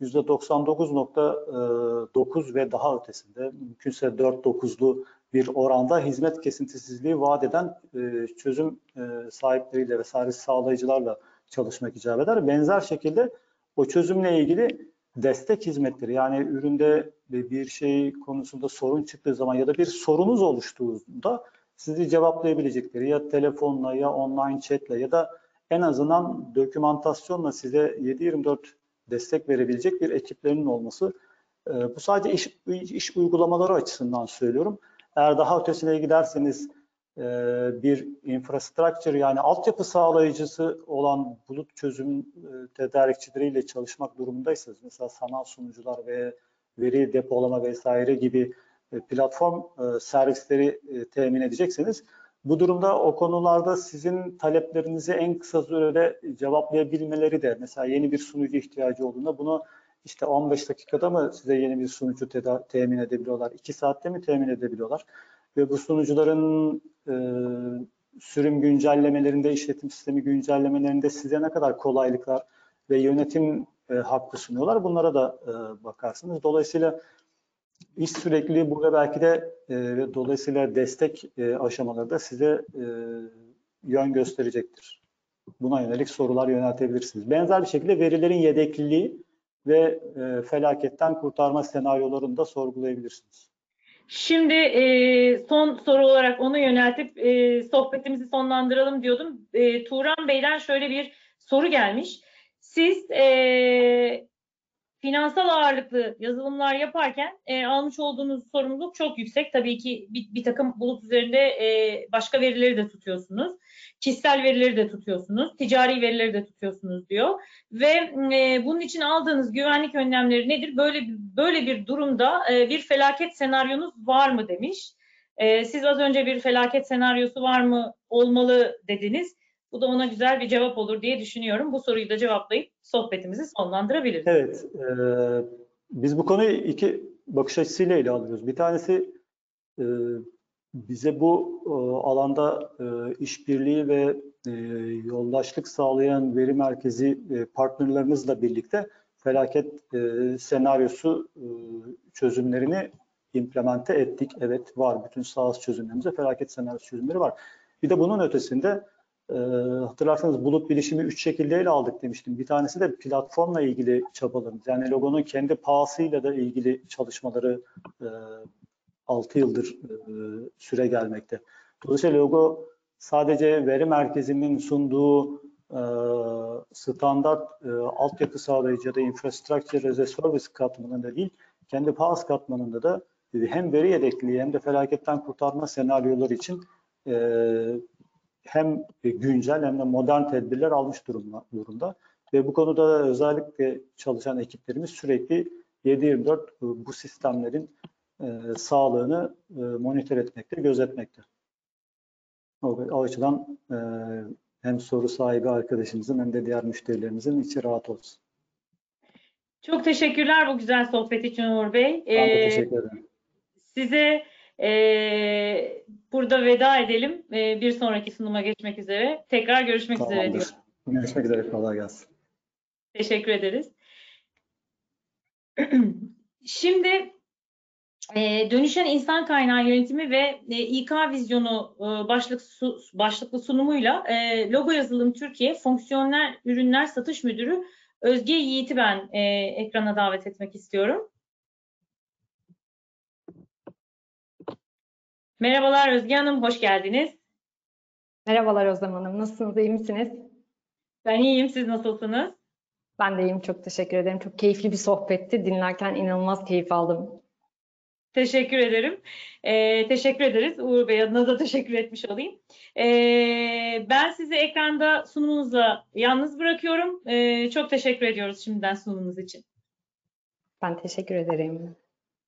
%99.9 ve daha ötesinde, mümkünse 4-9'lu bir oranda hizmet kesintisizliği vaat eden çözüm sahipleriyle ve servis sağlayıcılarla çalışmak icap eder. Benzer şekilde o çözümle ilgili destek hizmetleri, yani üründe bir şey konusunda sorun çıktığı zaman ya da bir sorunuz oluştuğunda sizi cevaplayabilecekleri ya telefonla ya online chatle ya da en azından dokümantasyonla size 7/24 destek verebilecek bir ekiplerinin olması. Bu sadece iş uygulamaları açısından söylüyorum. Eğer daha ötesine giderseniz bir infrastructure, yani altyapı sağlayıcısı olan bulut çözüm tedarikçileriyle çalışmak durumundaysanız, mesela sanal sunucular ve veri depolama vesaire gibi platform servisleri temin edecekseniz, bu durumda o konularda sizin taleplerinizi en kısa sürede cevaplayabilmeleri de, mesela yeni bir sunucu ihtiyacı olduğunda bunu işte 15 dakikada mı size yeni bir sunucu temin edebiliyorlar, 2 saatte mi temin edebiliyorlar ve bu sunucuların sürüm güncellemelerinde, işletim sistemi güncellemelerinde size ne kadar kolaylıklar ve yönetim hakkı sunuyorlar, bunlara da bakarsınız. Dolayısıyla iş sürekliliği burada belki de dolayısıyla destek aşamaları da size yön gösterecektir. Buna yönelik sorular yöneltebilirsiniz. Benzer bir şekilde verilerin yedekliliği ve felaketten kurtarma senaryolarını da sorgulayabilirsiniz. Şimdi son soru olarak onu yöneltip sohbetimizi sonlandıralım diyordum. Turan Bey'den şöyle bir soru gelmiş. Siz finansal ağırlıklı yazılımlar yaparken almış olduğunuz sorumluluk çok yüksek. Tabii ki bir takım bulut üzerinde başka verileri de tutuyorsunuz. Kişisel verileri de tutuyorsunuz. Ticari verileri de tutuyorsunuz diyor. Ve bunun için aldığınız güvenlik önlemleri nedir? Böyle bir durumda bir felaket senaryonuz var mı demiş. Siz az önce bir felaket senaryosu var mı, olmalı dediniz. Bu da ona güzel bir cevap olur diye düşünüyorum. Bu soruyu da cevaplayıp sohbetimizi sonlandırabiliriz. Evet, biz bu konuyu iki bakış açısıyla ele alıyoruz. Bir tanesi bize bu alanda işbirliği ve yoldaşlık sağlayan veri merkezi partnerlerimizle birlikte felaket senaryosu çözümlerini implemente ettik. Evet, var. Bütün SaaS çözümlerimizde felaket senaryosu çözümleri var. Bir de bunun ötesinde hatırlarsanız bulut bilişimi 3 şekilde ele aldık demiştim. Bir tanesi de platformla ilgili çabalarımız. Yani Logo'nun kendi pahasıyla da ilgili çalışmaları 6 yıldır süre gelmekte. Dolayısıyla logo sadece veri merkezinin sunduğu standart altyapı sağlayıcı ya da infrastructure as a service katmanında değil, kendi PaaS katmanında da hem veri yedekliği hem de felaketten kurtarma senaryoları için hem güncel hem de modern tedbirler almış durumda. Ve bu konuda özellikle çalışan ekiplerimiz sürekli 7/24 bu sistemlerin sağlığını monitör etmekte, gözetmekte. O açıdan hem soru sahibi arkadaşımızın hem de diğer müşterilerimizin içi rahat olsun. Çok teşekkürler bu güzel sohbet için Uğur Bey. Ben de teşekkür ederim. Size burada veda edelim. Bir sonraki sunuma geçmek üzere. Tekrar görüşmek üzere Tamamdır. diyorum. Görüşmek üzere. Kolay gelsin. Teşekkür ederiz. Şimdi dönüşen insan kaynağı yönetimi ve İK vizyonu başlıklı sunumuyla Logo Yazılım Türkiye Fonksiyonel Ürünler Satış Müdürü Özge Yiğit'i ben ekrana davet etmek istiyorum. Merhabalar Özge Hanım, hoş geldiniz. Merhabalar Özlem Hanım. Nasılsınız? İyi misiniz? Ben iyiyim, siz nasılsınız? Ben de iyiyim. Çok teşekkür ederim. Çok keyifli bir sohbetti. Dinlerken inanılmaz keyif aldım. Teşekkür ederim. Teşekkür ederiz. Uğur Bey adına da teşekkür etmiş olayım. Ben sizi ekranda sunumunuzla yalnız bırakıyorum. Çok teşekkür ediyoruz şimdiden sunumunuz için. Ben teşekkür ederim.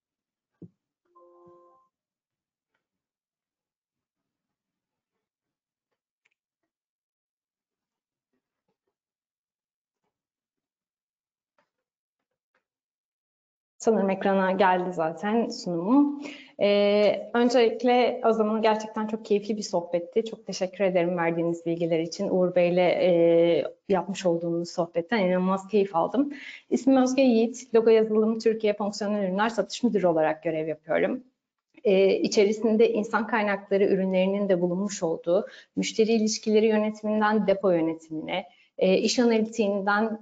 Sanırım ekrana geldi zaten sunumum. Öncelikle o zaman gerçekten çok keyifli bir sohbetti. Çok teşekkür ederim verdiğiniz bilgiler için. Uğur Bey'le yapmış olduğumuz sohbetten inanılmaz keyif aldım. İsmim Özge Yiğit. Logo Yazılım Türkiye Fonksiyonel Ürünler Satış Müdürü olarak görev yapıyorum. İçerisinde insan kaynakları ürünlerinin de bulunmuş olduğu müşteri ilişkileri yönetiminden depo yönetimine, iş analitiğinden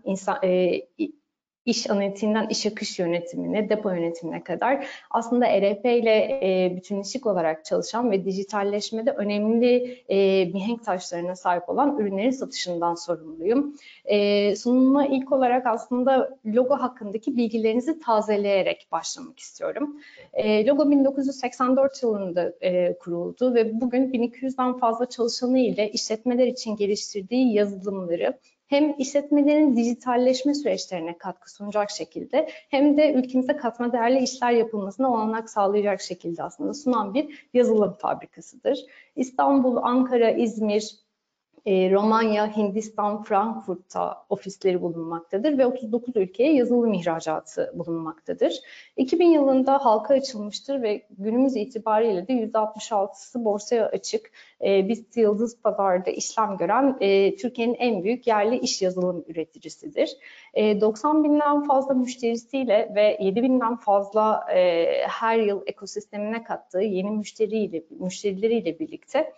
iş akış yönetimine, depo yönetimine kadar aslında ERP ile bütünleşik olarak çalışan ve dijitalleşmede önemli mihenk taşlarına sahip olan ürünlerin satışından sorumluyum. Sunumuma ilk olarak aslında logo hakkındaki bilgilerinizi tazeleyerek başlamak istiyorum. Logo 1984 yılında kuruldu ve bugün 1200'den fazla çalışanı ile işletmeler için geliştirdiği yazılımları hem işletmelerin dijitalleşme süreçlerine katkı sunacak şekilde hem de ülkemize katma değerli işler yapılmasına olanak sağlayacak şekilde aslında sunan bir yazılım fabrikasıdır. İstanbul, Ankara, İzmir, Romanya, Hindistan, Frankfurt'ta ofisleri bulunmaktadır ve 39 ülkeye yazılım ihracatı bulunmaktadır. 2000 yılında halka açılmıştır ve günümüz itibariyle de %66'sı borsaya açık, BIST Yıldız Pazar'da işlem gören Türkiye'nin en büyük yerli iş yazılım üreticisidir. 90 binden fazla müşterisiyle ve 7 binden fazla her yıl ekosistemine kattığı yeni müşterileriyle birlikte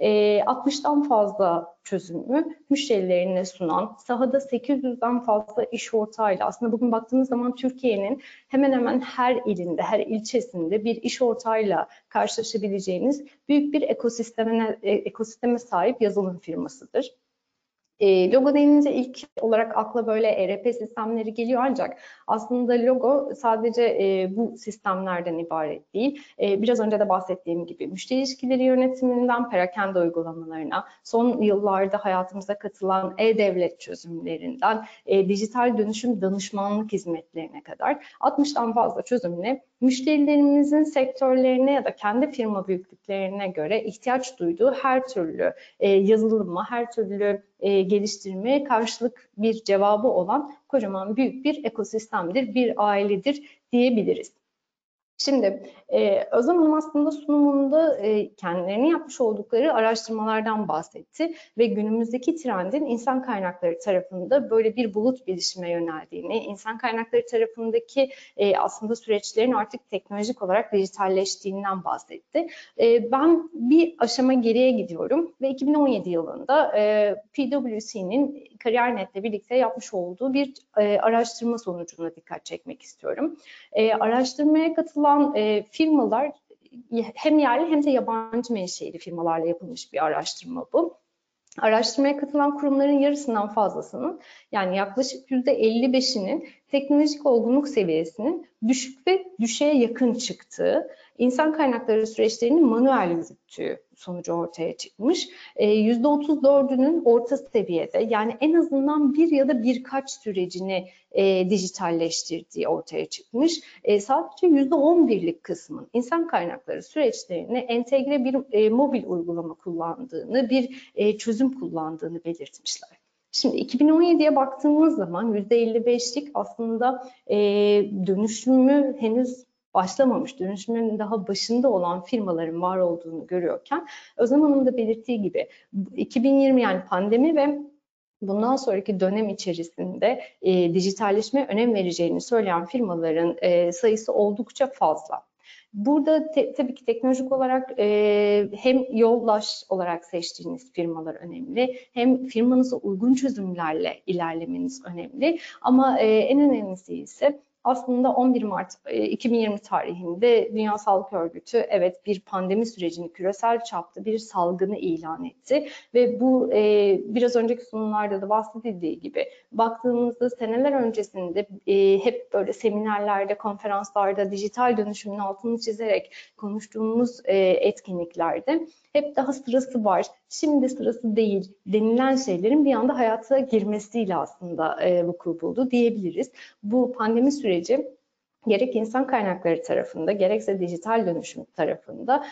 60'tan fazla çözümü müşterilerine sunan, sahada 800'den fazla iş ortağıyla aslında bugün baktığınız zaman Türkiye'nin hemen hemen her ilinde, her ilçesinde bir iş ortağıyla karşılaşabileceğiniz büyük bir ekosisteme sahip yazılım firmasıdır. Logo denince ilk olarak akla böyle ERP sistemleri geliyor ancak aslında logo sadece bu sistemlerden ibaret değil. Biraz önce de bahsettiğim gibi müşteri ilişkileri yönetiminden perakende uygulamalarına, son yıllarda hayatımıza katılan e-devlet çözümlerinden, dijital dönüşüm danışmanlık hizmetlerine kadar 60'tan fazla çözümle müşterilerimizin sektörlerine ya da kendi firma büyüklüklerine göre ihtiyaç duyduğu her türlü yazılıma, her türlü geliştirmeye karşılık bir cevabı olan kocaman büyük bir ekosistemdir, bir ailedir diyebiliriz. Şimdi Özlem Hanım aslında sunumunda kendilerinin yapmış oldukları araştırmalardan bahsetti ve günümüzdeki trendin insan kaynakları tarafında böyle bir bulut bilişime yöneldiğini, insan kaynakları tarafındaki aslında süreçlerin artık teknolojik olarak dijitalleştiğinden bahsetti. Ben bir aşama geriye gidiyorum ve 2017 yılında PwC'nin Kariyer.net'le birlikte yapmış olduğu bir araştırma sonucuna dikkat çekmek istiyorum. Araştırmaya katılan firmalar hem yerli hem de yabancı menşeli firmalarla yapılmış bir araştırma bu. Araştırmaya katılan kurumların yarısından fazlasının, yani yaklaşık %55'inin teknolojik olgunluk seviyesinin düşük ve düşüğe yakın çıktığı, insan kaynakları süreçlerini manuel yürüttüğü sonucu ortaya çıkmış. %34'ünün orta seviyede, yani en azından bir ya da birkaç sürecini dijitalleştirdiği ortaya çıkmış. Sadece %11'lik kısmın insan kaynakları süreçlerini entegre bir mobil uygulama kullandığını, bir çözüm kullandığını belirtmişler. Şimdi 2017'ye baktığımız zaman %55'lik aslında dönüşümü henüz başlamamış, dönüşümün daha başında olan firmaların var olduğunu görüyorken, Özlem Hanım da belirttiği gibi 2020, yani pandemi ve bundan sonraki dönem içerisinde dijitalleşmeye önem vereceğini söyleyen firmaların sayısı oldukça fazla. Burada tabii ki teknolojik olarak hem yoldaş olarak seçtiğiniz firmalar önemli, hem firmanıza uygun çözümlerle ilerlemeniz önemli. Ama en önemlisi ise aslında 11 Mart 2020 tarihinde Dünya Sağlık Örgütü evet bir pandemi sürecini, küresel çapta bir salgını ilan etti ve bu biraz önceki sunumlarda da bahsedildiği gibi baktığımızda seneler öncesinde hep böyle seminerlerde, konferanslarda dijital dönüşümün altını çizerek konuştuğumuz etkinliklerde hep daha sırası var, şimdi sırası değil denilen şeylerin bir anda hayata girmesiyle aslında vuku buldu diyebiliriz. Bu pandemi süreci gerek insan kaynakları tarafında gerekse dijital dönüşüm tarafında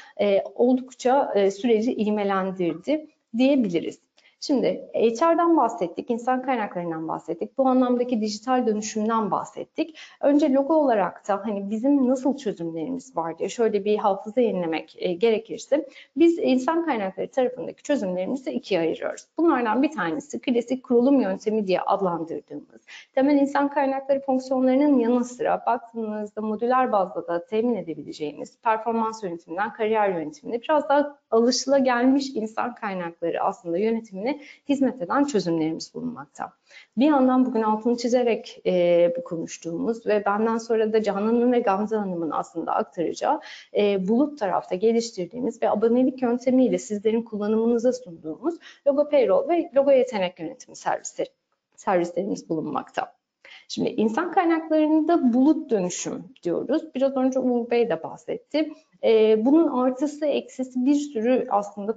oldukça süreci ivmelendirdi diyebiliriz. Şimdi HR'dan bahsettik, insan kaynaklarından bahsettik, bu anlamdaki dijital dönüşümden bahsettik. Önce logo olarak da hani bizim nasıl çözümlerimiz var diye şöyle bir hafıza yenilemek gerekirse, biz insan kaynakları tarafındaki çözümlerimizi ikiye ayırıyoruz. Bunlardan bir tanesi klasik kurulum yöntemi diye adlandırdığımız, temel insan kaynakları fonksiyonlarının yanı sıra baktığınızda modüler bazda da temin edebileceğiniz performans yönetiminden kariyer yönetimine biraz daha alışılagelmiş insan kaynakları aslında yönetimine hizmet eden çözümlerimiz bulunmakta. Bir yandan bugün altını çizerek konuştuğumuz ve benden sonra da Canan Hanım ve Gamze Hanım'ın aslında aktaracağı bulut tarafta geliştirdiğimiz ve abonelik yöntemiyle sizlerin kullanımınıza sunduğumuz Logo Payroll ve Logo Yetenek Yönetimi servislerimiz bulunmakta. Şimdi insan kaynaklarında bulut dönüşüm diyoruz. Biraz önce Uğur Bey de bahsetti. Bunun artısı eksisi bir sürü aslında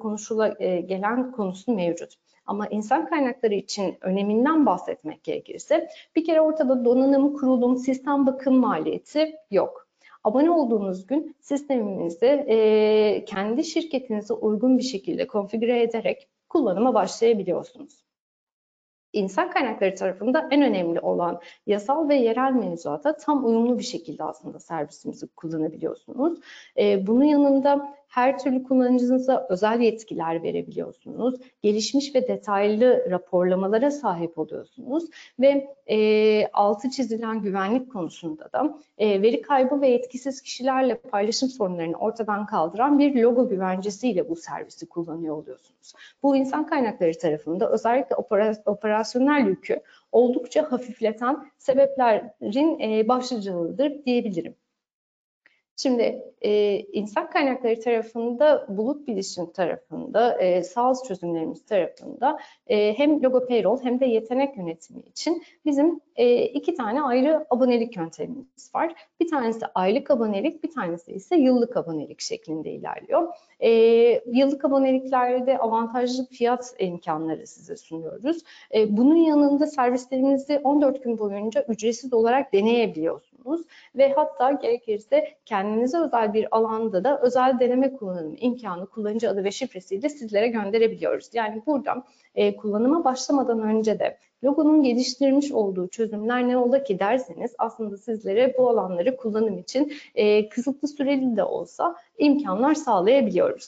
gelen konusu mevcut. Ama insan kaynakları için öneminden bahsetmek gerekirse bir kere ortada donanım, kurulum, sistem bakım maliyeti yok. Abone olduğunuz gün sisteminizi kendi şirketinize uygun bir şekilde konfigüre ederek kullanıma başlayabiliyorsunuz. İnsan kaynakları tarafında en önemli olan yasal ve yerel mevzuata tam uyumlu bir şekilde aslında servisimizi kullanabiliyorsunuz. Bunun yanında her türlü kullanıcınıza özel yetkiler verebiliyorsunuz. Gelişmiş ve detaylı raporlamalara sahip oluyorsunuz. Ve altı çizilen güvenlik konusunda da veri kaybı ve etkisiz kişilerle paylaşım sorunlarını ortadan kaldıran bir logo güvencesiyle bu servisi kullanıyor oluyorsunuz. Bu insan kaynakları tarafında özellikle operasyonel yükü oldukça hafifleten sebeplerin başlıcalığıdır diyebilirim. Şimdi insan kaynakları tarafında, bulut bilişim tarafında, SaaS çözümlerimiz tarafında hem Logo Payroll hem de yetenek yönetimi için bizim iki tane ayrı abonelik yöntemimiz var. Bir tanesi aylık abonelik, bir tanesi ise yıllık abonelik şeklinde ilerliyor. Yıllık aboneliklerde avantajlı fiyat imkanları size sunuyoruz. Bunun yanında servislerimizi 14 gün boyunca ücretsiz olarak deneyebiliyorsunuz ve hatta gerekirse kendinize özel bir alanda da özel deneme kullanım imkanı, kullanıcı adı ve şifresiyle sizlere gönderebiliyoruz. Yani burada kullanıma başlamadan önce de logonun geliştirmiş olduğu çözümler ne oldu ki derseniz aslında sizlere bu alanları kullanım için kısıtlı süreli de olsa imkanlar sağlayabiliyoruz.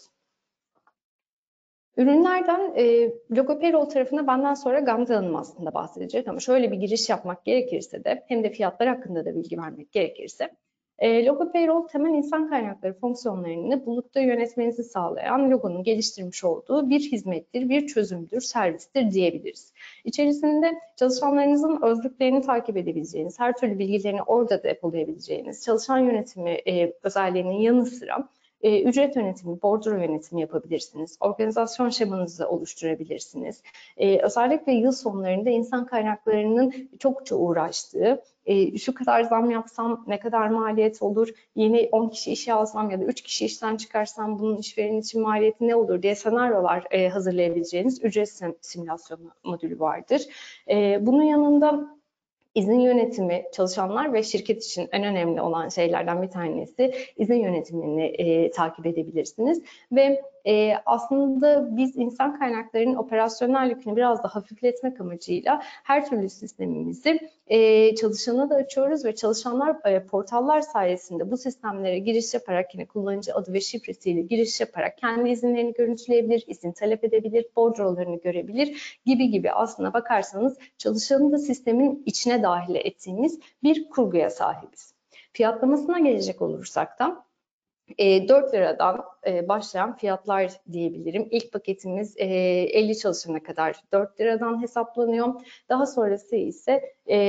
Ürünlerden Logo Payroll tarafında benden sonra Gamze Hanım aslında bahsedecek ama şöyle bir giriş yapmak gerekirse de hem de fiyatlar hakkında da bilgi vermek gerekirse Logo Payroll temel insan kaynakları fonksiyonlarını bulutta yönetmenizi sağlayan logonun geliştirmiş olduğu bir hizmettir, bir çözümdür, servistir diyebiliriz. İçerisinde çalışanlarınızın özlüklerini takip edebileceğiniz, her türlü bilgilerini orada depolayabileceğiniz, çalışan yönetimi özelliğinin yanı sıra Ücret yönetimi, bordro yönetimi yapabilirsiniz. Organizasyon şemanızı oluşturabilirsiniz. Özellikle yıl sonlarında insan kaynaklarının çokça uğraştığı, şu kadar zam yapsam ne kadar maliyet olur, yeni 10 kişi işe alsam ya da 3 kişi işten çıkarsam bunun işveren için maliyeti ne olur diye senaryolar hazırlayabileceğiniz ücret simülasyonu modülü vardır. Bunun yanında İzin yönetimi, çalışanlar ve şirket için en önemli olan şeylerden bir tanesi izin yönetimini takip edebilirsiniz. Ve aslında biz insan kaynaklarının operasyonel yükünü biraz da hafifletmek amacıyla her türlü sistemimizi çalışana da açıyoruz ve çalışanlar portallar sayesinde bu sistemlere giriş yaparak, yine kullanıcı adı ve şifresiyle giriş yaparak kendi izinlerini görüntüleyebilir, izin talep edebilir, bordrolarını görebilir gibi aslına bakarsanız çalışanı da sistemin içine dahil ettiğimiz bir kurguya sahibiz. Fiyatlamasına gelecek olursak da 4 liradan başlayan fiyatlar diyebilirim. İlk paketimiz 50 çalışana kadar 4 liradan hesaplanıyor. Daha sonrası ise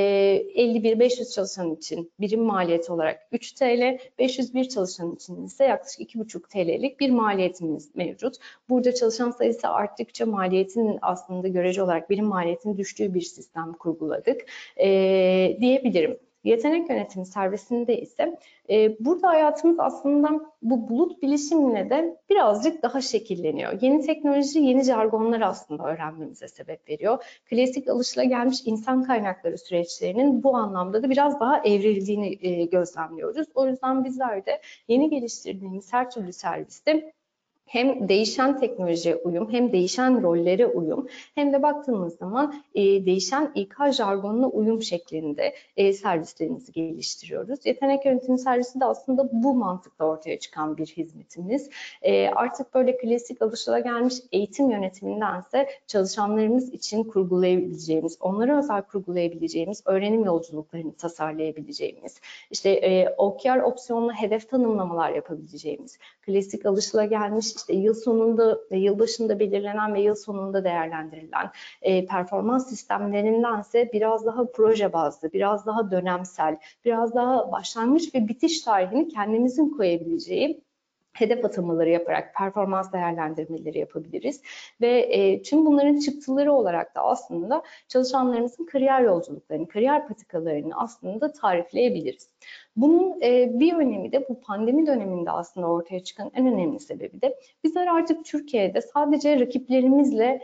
51-500 çalışan için birim maliyeti olarak 3 TL, 501 çalışan için ise yaklaşık 2,5 TL'lik bir maliyetimiz mevcut. Burada çalışan sayısı arttıkça maliyetin aslında görece olarak birim maliyetin düştüğü bir sistem kurguladık diyebilirim. Yetenek yönetimi servisinde ise burada hayatımız aslında bu bulut bilişimle de birazcık daha şekilleniyor. Yeni teknoloji, yeni jargonlar aslında öğrenmemize sebep veriyor. Klasik alışılagelmiş insan kaynakları süreçlerinin bu anlamda da biraz daha evrildiğini gözlemliyoruz. O yüzden bizler de yeni geliştirdiğimiz her türlü serviste hem değişen teknolojiye uyum, hem değişen rollere uyum, hem de baktığımız zaman değişen İK jargonuna uyum şeklinde servislerimizi geliştiriyoruz. Yetenek yönetimi servisi de aslında bu mantıkla ortaya çıkan bir hizmetimiz. Artık böyle klasik alışılagelmiş eğitim yönetiminde çalışanlarımız için kurgulayabileceğimiz, onlara özel kurgulayabileceğimiz öğrenim yolculuklarını tasarlayabileceğimiz, işte OKR opsiyonlu hedef tanımlamalar yapabileceğimiz, klasik alışılagelmiş işte yıl sonunda ve yıl başında belirlenen ve yıl sonunda değerlendirilen performans sistemlerindense biraz daha proje bazlı, biraz daha dönemsel, biraz daha başlangıç ve bitiş tarihini kendimizin koyabileceği hedef atamaları yaparak performans değerlendirmeleri yapabiliriz. Ve tüm bunların çıktıları olarak da aslında çalışanlarımızın kariyer yolculuklarını, kariyer patikalarını aslında tarifleyebiliriz. Bunun bir önemi de bu pandemi döneminde aslında ortaya çıkan en önemli sebebi de bizler artık Türkiye'de sadece rakiplerimizle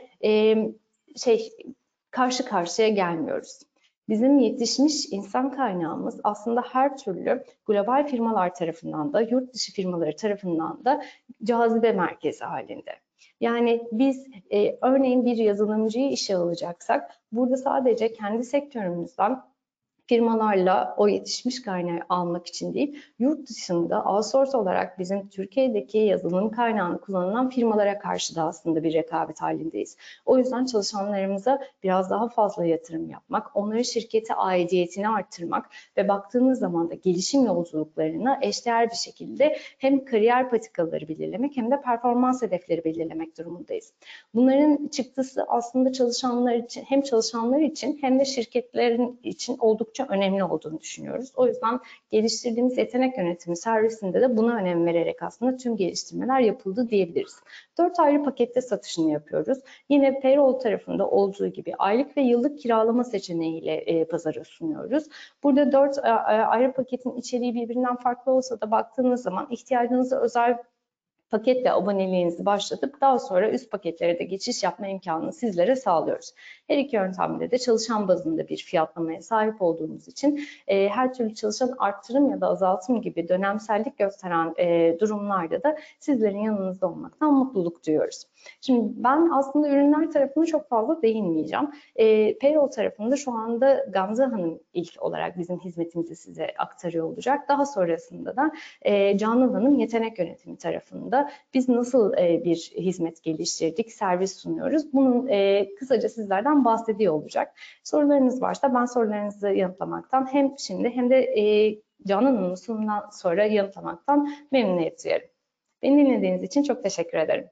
karşı karşıya gelmiyoruz. Bizim yetişmiş insan kaynağımız aslında her türlü global firmalar tarafından da, yurt dışı firmaları tarafından da cazibe merkezi halinde. Yani biz örneğin bir yazılımcıyı işe alacaksak, burada sadece kendi sektörümüzden firmalarla o yetişmiş kaynağı almak için değil, yurt dışında outsource olarak bizim Türkiye'deki yazılım kaynağını kullanılan firmalara karşı da aslında bir rekabet halindeyiz. O yüzden çalışanlarımıza biraz daha fazla yatırım yapmak, onların şirkete aidiyetini arttırmak ve baktığınız zaman da gelişim yolculuklarına eşdeğer bir şekilde hem kariyer patikaları belirlemek hem de performans hedefleri belirlemek durumundayız. Bunların çıktısı aslında çalışanlar için, hem çalışanlar için hem de şirketlerin için oldukça önemli olduğunu düşünüyoruz. O yüzden geliştirdiğimiz yetenek yönetimi servisinde de buna önem vererek aslında tüm geliştirmeler yapıldı diyebiliriz. 4 ayrı pakette satışını yapıyoruz. Yine payroll tarafında olduğu gibi aylık ve yıllık kiralama seçeneğiyle pazara sunuyoruz. Burada 4 ayrı paketin içeriği birbirinden farklı olsa da baktığınız zaman ihtiyacınıza özel paketle aboneliğinizi başlatıp daha sonra üst paketlere de geçiş yapma imkanını sizlere sağlıyoruz. Her iki yöntemde de çalışan bazında bir fiyatlamaya sahip olduğumuz için her türlü çalışan arttırım ya da azaltım gibi dönemsellik gösteren durumlarda da sizlerin yanınızda olmaktan mutluluk duyuyoruz. Şimdi ben aslında ürünler tarafına çok fazla değinmeyeceğim. Payroll tarafında şu anda Gamze Hanım ilk olarak bizim hizmetimizi size aktarıyor olacak. Daha sonrasında da Canan Hanım yetenek yönetimi tarafında biz nasıl bir hizmet geliştirdik, servis sunuyoruz. Bunun kısaca sizlerden bahsediyor olacak. Sorularınız varsa ben sorularınızı yanıtlamaktan hem şimdi hem de Canan Hanım'ın sunumundan sonra yanıtlamaktan memnuniyet duyarım. Beni dinlediğiniz için çok teşekkür ederim.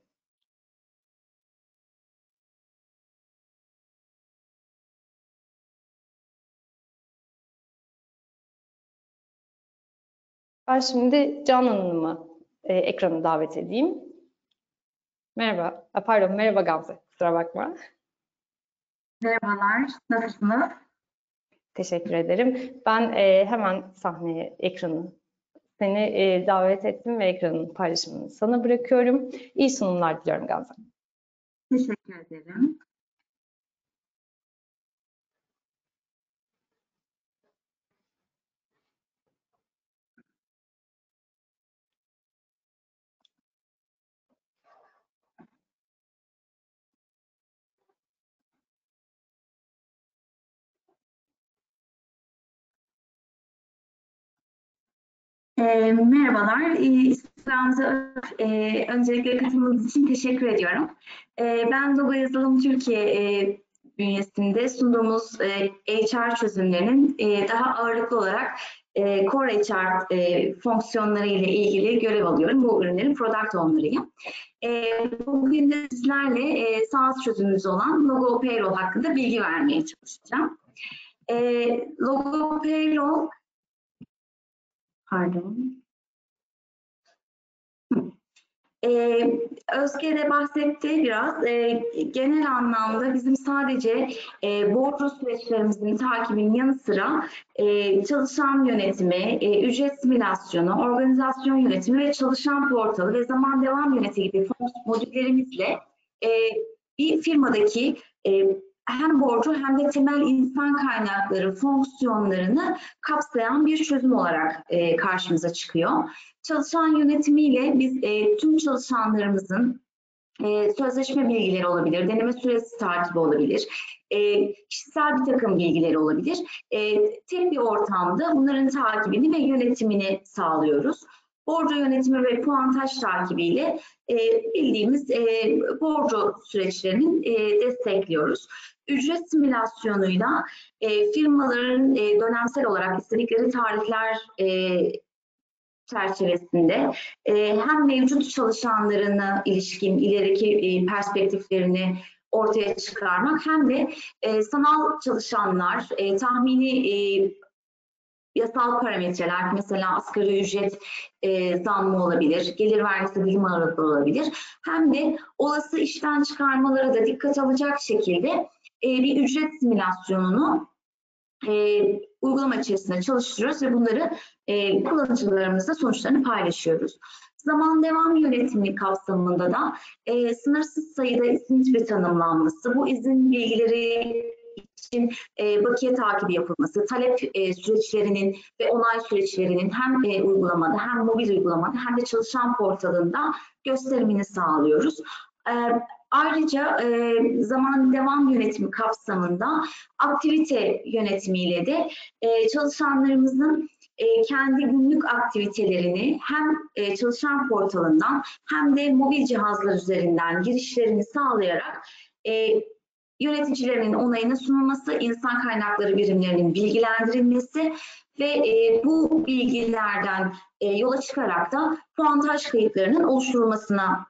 Ben şimdi Canan Hanım'ı ekranı davet edeyim. Merhaba, pardon, merhaba Gamze, kusura bakma. Merhabalar, nasılsınız? Teşekkür ederim. Ben hemen sahneye, ekranı, seni davet ettim ve ekranın paylaşımını sana bırakıyorum. İyi sunumlar diliyorum Gamze. Teşekkür ederim. Merhabalar, isminize öncelikle katılımınız için teşekkür ediyorum. Ben Logo Yazılım Türkiye bünyesinde sunduğumuz HR çözümlerinin daha ağırlıklı olarak Core HR fonksiyonları ile ilgili görev alıyorum. Bu ürünlerin product owner'ıyım. Bugün de sizlerle SaaS çözümümüz olan Logo Payroll hakkında bilgi vermeye çalışacağım. Logo Payroll Pardon. Özge de bahsetti biraz. Genel anlamda bizim sadece bordro süreçlerimizin takibinin yanı sıra çalışan yönetimi, ücret simülasyonu, organizasyon yönetimi ve çalışan portalı ve zaman devam yönetimi gibi modüllerimizle bir firmadaki hem borcu hem de temel insan kaynakları fonksiyonlarını kapsayan bir çözüm olarak karşımıza çıkıyor. Çalışan yönetimiyle biz tüm çalışanlarımızın sözleşme bilgileri olabilir, deneme süresi takibi olabilir, kişisel bir takım bilgileri olabilir. Tek bir ortamda bunların takibini ve yönetimini sağlıyoruz. Borcu yönetimi ve puantaj takibiyle bildiğimiz borcu süreçlerini destekliyoruz. Ücret simülasyonuyla firmaların dönemsel olarak istedikleri tarihler çerçevesinde hem mevcut çalışanlarına ilişkin ileriki perspektiflerini ortaya çıkarmak hem de sanal çalışanlar, tahmini yasal parametreler, mesela asgari ücret zammı olabilir, gelir vergisi dilim aralığı olabilir. Hem de olası işten çıkarmaları da dikkat alacak şekilde bir ücret simülasyonunu uygulama içerisinde çalıştırıyoruz ve bunları kullanıcılarımızla sonuçlarını paylaşıyoruz. Zaman devam yönetimi kapsamında da sınırsız sayıda izin tipi tanımlanması, bu izin bilgileri için bakiye takibi yapılması, talep süreçlerinin ve onay süreçlerinin hem uygulamada hem mobil uygulamada hem de çalışan portalında gösterimini sağlıyoruz. Ayrıca zaman devam yönetimi kapsamında aktivite yönetimiyle de çalışanlarımızın kendi günlük aktivitelerini hem çalışan portalından hem de mobil cihazlar üzerinden girişlerini sağlayarak yöneticilerinin onayına sunulması, insan kaynakları birimlerinin bilgilendirilmesi ve bu bilgilerden yola çıkarak da puantaj kayıtlarının oluşturulmasına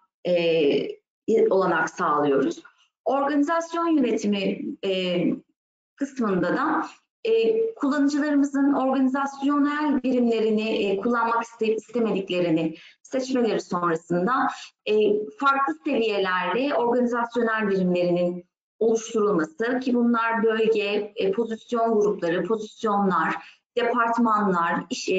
olanak sağlıyoruz. Organizasyon yönetimi kısmında da kullanıcılarımızın organizasyonel birimlerini kullanmak istemediklerini seçmeleri sonrasında farklı seviyelerde organizasyonel birimlerinin oluşturulması ki bunlar bölge, pozisyon grupları, pozisyonlar, departmanlar,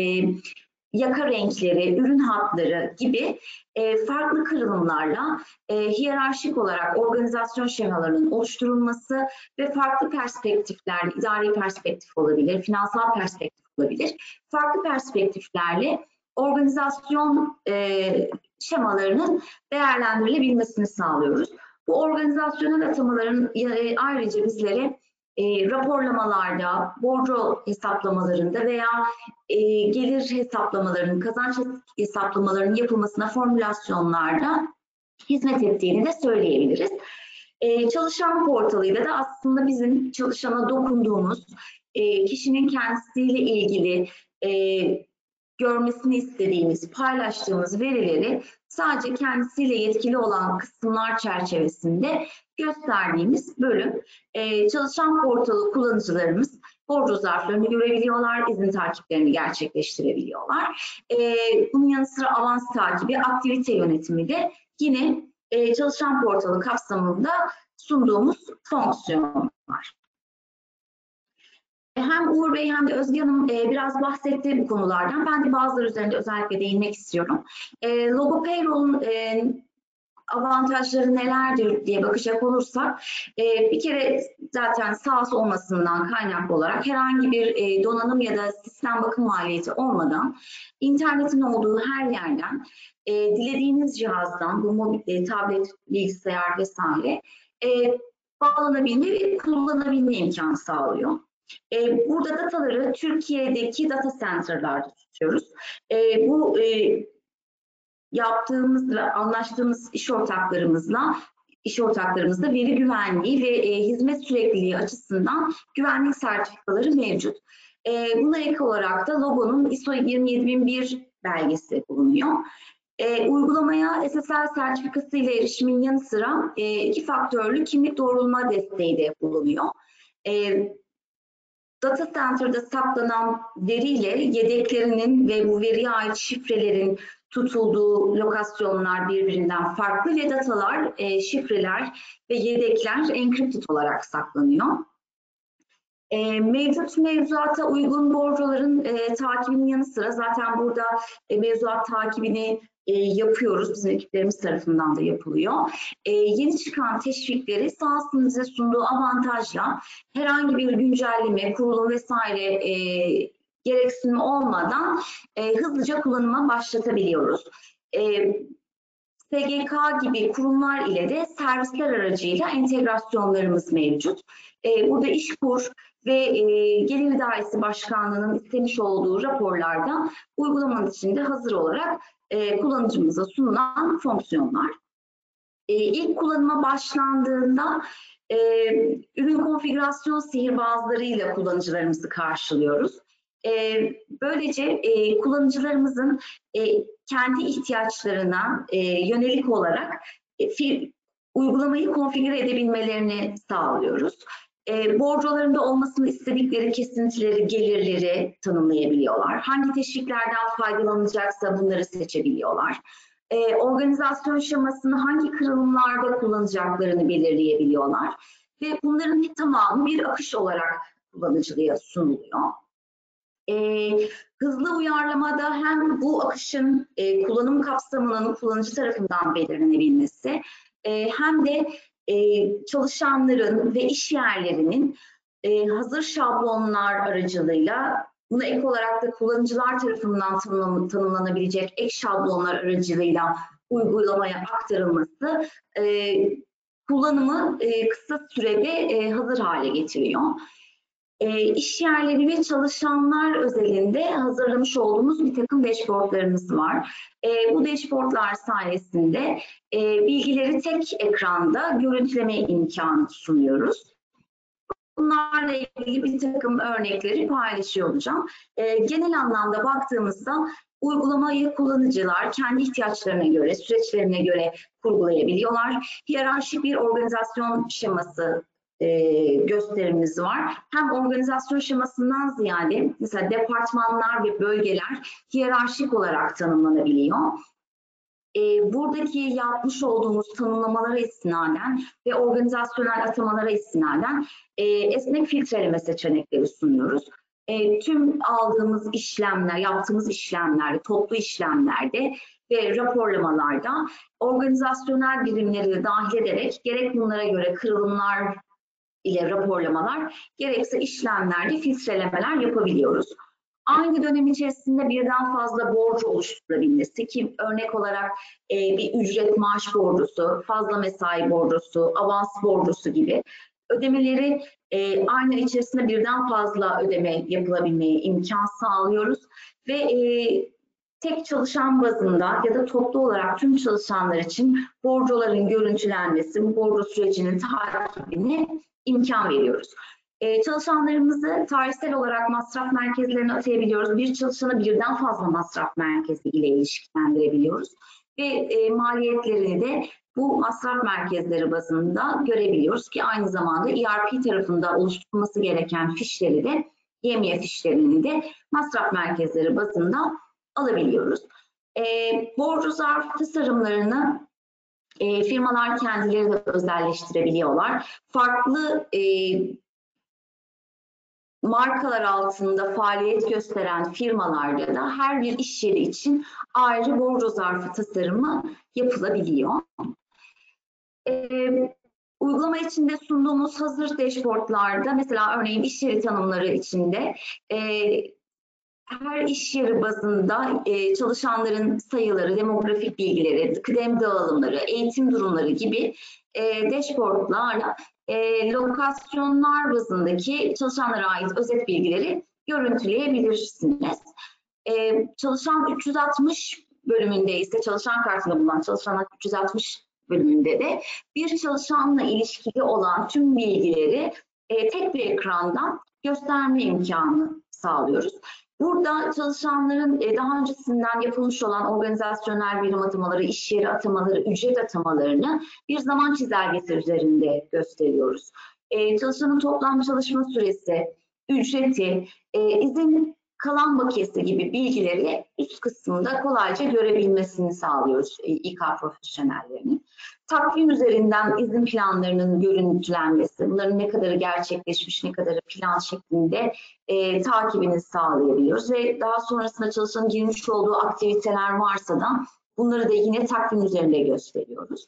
yaka renkleri, ürün hatları gibi farklı kırılımlarla hiyerarşik olarak organizasyon şemalarının oluşturulması ve farklı perspektiflerle, idari perspektif olabilir, finansal perspektif olabilir, farklı perspektiflerle organizasyon şemalarının değerlendirilebilmesini sağlıyoruz. Bu organizasyonel atamaların ayrıca bizlere raporlamalarda, borcu hesaplamalarında veya gelir hesaplamalarının, kazanç hesaplamalarının yapılmasına formülasyonlarda hizmet ettiğini de söyleyebiliriz. Çalışan portalıyla da aslında bizim çalışana dokunduğumuz, kişinin kendisiyle ilgili görmesini istediğimiz, paylaştığımız verileri sadece kendisiyle yetkili olan kısımlar çerçevesinde gösterdiğimiz bölüm. Çalışan portalı kullanıcılarımız borcu zarflarını görebiliyorlar, izin takiplerini gerçekleştirebiliyorlar. Bunun yanı sıra avans takibi, aktivite yönetimi de yine çalışan portalı kapsamında sunduğumuz fonksiyonlar. Hem Uğur Bey hem de Özge Hanım biraz bahsetti bu konulardan. Ben de bazıları üzerinde özellikle değinmek istiyorum. Logo Payroll'un avantajları nelerdir diye bakacak olursak, bir kere zaten SaaS olmasından kaynaklı olarak herhangi bir donanım ya da sistem bakım maliyeti olmadan internetin olduğu her yerden dilediğiniz cihazdan, bu mobil, tablet, bilgisayar vesaire bağlanabilme ve kullanabilme imkanı sağlıyor. Burada dataları Türkiye'deki data center'larda tutuyoruz. Bu yaptığımız ve anlaştığımız iş ortaklarımızla veri güvenliği ve hizmet sürekliliği açısından güvenlik sertifikaları mevcut. Buna ek olarak da Logo'nun ISO 27001 belgesi bulunuyor. Uygulamaya SSL sertifikası ile erişimin yanı sıra 2 faktörlü kimlik doğrulama desteği de bulunuyor. Data Center'da saklanan veriyle yedeklerinin ve bu veriye ait şifrelerin tutulduğu lokasyonlar birbirinden farklı ve datalar, şifreler ve yedekler encrypted olarak saklanıyor. Mevcut mevzuata uygun borcoların takibinin yanı sıra zaten burada mevzuat takibini yapıyoruz. Bizim ekiplerimiz tarafından da yapılıyor. Yeni çıkan teşvikleri SaaS'ın bize sunduğu avantajla herhangi bir güncelleme, kurulum vesaire gereksinim olmadan hızlıca kullanıma başlatabiliyoruz. SGK gibi kurumlar ile de servisler aracıyla entegrasyonlarımız mevcut. Burada İşkur ve Gelir İdaresi Başkanlığı'nın istemiş olduğu raporlarda uygulamanın içinde hazır olarak kullanıcımıza sunulan fonksiyonlar. İlk kullanıma başlandığında ürün konfigürasyon sihirbazlarıyla kullanıcılarımızı karşılıyoruz. Böylece kullanıcılarımızın kendi ihtiyaçlarına yönelik olarak uygulamayı konfigüre edebilmelerini sağlıyoruz. Borcolarında olmasını istedikleri kesintileri, gelirleri tanımlayabiliyorlar. Hangi teşviklerden faydalanacaksa bunları seçebiliyorlar. Organizasyon şemasını hangi kırılımlarda kullanacaklarını belirleyebiliyorlar. Ve bunların tamamı bir akış olarak kullanıcıya sunuluyor. Hızlı uyarlamada hem bu akışın kullanım kapsamının kullanıcı tarafından belirlenebilmesi hem de çalışanların ve iş yerlerinin hazır şablonlar aracılığıyla, buna ek olarak da kullanıcılar tarafından tanımlanabilecek ek şablonlar aracılığıyla uygulamaya aktarılması kullanımı kısa sürede hazır hale getiriyor. İş yerleri ve çalışanlar özelinde hazırlamış olduğumuz bir takım dashboardlarımız var. Bu dashboardlar sayesinde bilgileri tek ekranda görüntüleme imkanı sunuyoruz. Bunlarla ilgili bir takım örnekleri paylaşıyor olacağım. Genel anlamda baktığımızda uygulamayı kullanıcılar kendi ihtiyaçlarına göre, süreçlerine göre kurgulayabiliyorlar. Hiyerarşik bir organizasyon şeması gösterimimiz var. Hem organizasyon şemasından ziyade mesela departmanlar ve bölgeler hiyerarşik olarak tanımlanabiliyor. Buradaki yapmış olduğumuz tanımlamalara istinaden ve organizasyonel atamalara istinaden esnek filtreleme seçenekleri sunuyoruz. Tüm aldığımız işlemler, yaptığımız işlemlerde, toplu işlemlerde ve raporlamalarda organizasyonel birimleri de dahil ederek gerek bunlara göre kırılımlar ile raporlamalar, gerekse işlemlerde filtrelemeler yapabiliyoruz. Aynı dönem içerisinde birden fazla borç oluşturabilmesi ki örnek olarak bir ücret maaş borcusu, fazla mesai borcusu, avans borcusu gibi ödemeleri aynı içerisinde birden fazla ödeme yapılabilmeye imkan sağlıyoruz ve tek çalışan bazında ya da toplu olarak tüm çalışanlar için borcoların görüntülenmesi, bu borcu sürecinin takibine imkan veriyoruz. Çalışanlarımızı tarihsel olarak masraf merkezlerine atayabiliyoruz. Bir çalışana birden fazla masraf merkezi ile ilişkilendirebiliyoruz. Ve maliyetlerini de bu masraf merkezleri bazında görebiliyoruz ki aynı zamanda ERP tarafında oluşturulması gereken fişleri de yemiye fişlerini de masraf merkezleri bazında alabiliyoruz. Borcu zarf tasarımlarını firmalar kendileri de özelleştirebiliyorlar. Farklı markalar altında faaliyet gösteren firmalarda da her bir iş yeri için ayrı borcu zarfı tasarımı yapılabiliyor. Uygulama içinde sunduğumuz hazır dashboardlarda mesela örneğin iş yeri tanımları içinde her iş yeri bazında çalışanların sayıları, demografik bilgileri, kıdem dağılımları, eğitim durumları gibi dashboardlarla lokasyonlar bazındaki çalışanlara ait özet bilgileri görüntüleyebilirsiniz. Çalışan 360 bölümünde ise çalışan kartında bulunan çalışan 360 bölümünde de bir çalışanla ilişkili olan tüm bilgileri tek bir ekrandan gösterme imkanı sağlıyoruz. Burada çalışanların daha öncesinden yapılmış olan organizasyonel birim atamaları, iş yeri atamaları, ücret atamalarını bir zaman çizelgesi üzerinde gösteriyoruz. Çalışanın toplam çalışma süresi, ücreti, izin kalan bakiyesi gibi bilgileri üst kısmında kolayca görebilmesini sağlıyoruz İK profesyonellerinin. Takvim üzerinden izin planlarının görüntülenmesi, bunların ne kadarı gerçekleşmiş, ne kadarı plan şeklinde takibini sağlayabiliyoruz ve daha sonrasında çalışanın girmiş olduğu aktiviteler varsa da bunları da yine takvim üzerinde gösteriyoruz.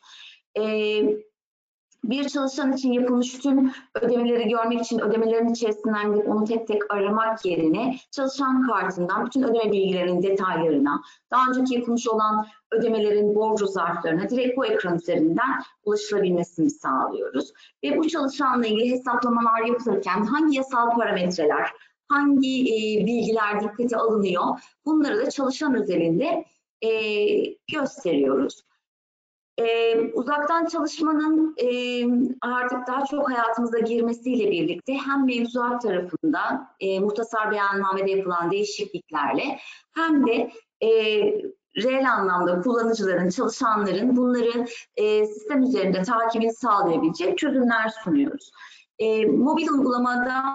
Bir çalışan için yapılmış tüm ödemeleri görmek için ödemelerin içerisinden gidip onu tek tek aramak yerine çalışan kartından bütün ödeme bilgilerinin detaylarına, daha önceki yapılmış olan ödemelerin borcu zarflarına direkt bu ekran üzerinden ulaşılabilmesini sağlıyoruz. Ve bu çalışanla ilgili hesaplamalar yapılırken hangi yasal parametreler, hangi bilgiler dikkate alınıyor, bunları da çalışan özelinde gösteriyoruz. Uzaktan çalışmanın artık daha çok hayatımıza girmesiyle birlikte hem mevzuat tarafında muhtasar beyannamede yapılan değişikliklerle hem de reel anlamda kullanıcıların, çalışanların bunları sistem üzerinde takibini sağlayabilecek çözümler sunuyoruz. Mobil uygulamada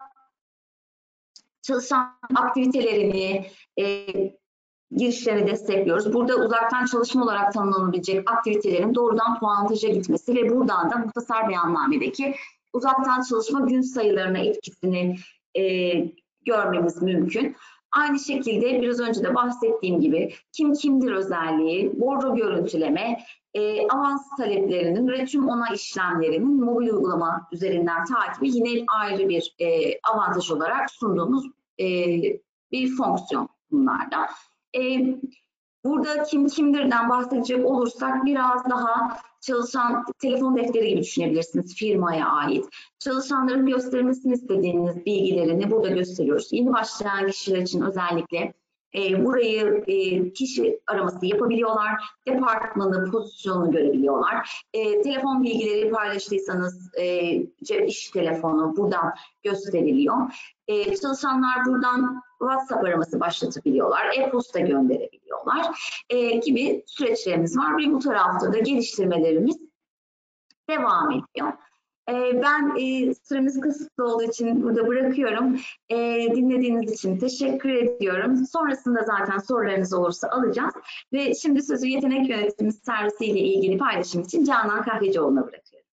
çalışan aktivitelerini, girişleri destekliyoruz. Burada uzaktan çalışma olarak tanımlanabilecek aktivitelerin doğrudan puantaja gitmesi ve buradan da muhtasar beyannamedeki uzaktan çalışma gün sayılarına etkisini görmemiz mümkün. Aynı şekilde biraz önce de bahsettiğim gibi kim kimdir özelliği, bordo görüntüleme, avans taleplerinin ve tüm onay işlemlerinin mobil uygulama üzerinden takibi yine ayrı bir avantaj olarak sunduğumuz bir fonksiyon bunlardan. Burada kim kimdirden bahsedecek olursak biraz daha çalışan telefon defteri gibi düşünebilirsiniz firmaya ait. Çalışanların göstermesini istediğiniz bilgilerini burada gösteriyoruz. Yeni başlayan kişiler için özellikle burayı kişi araması yapabiliyorlar. Departmanı, pozisyonunu görebiliyorlar. Telefon bilgileri paylaştıysanız iş telefonu buradan gösteriliyor. Çalışanlar buradan WhatsApp araması başlatabiliyorlar, e-posta gönderebiliyorlar gibi süreçlerimiz var ve bu tarafta da geliştirmelerimiz devam ediyor. Ben süremiz kısıtlı olduğu için burada bırakıyorum. Dinlediğiniz için teşekkür ediyorum. Sonrasında zaten sorularınız olursa alacağız. Ve şimdi sözü yetenek yönetimi servisiyle ilgili paylaşım için Canan Kahvecioğlu'na bırakıyorum.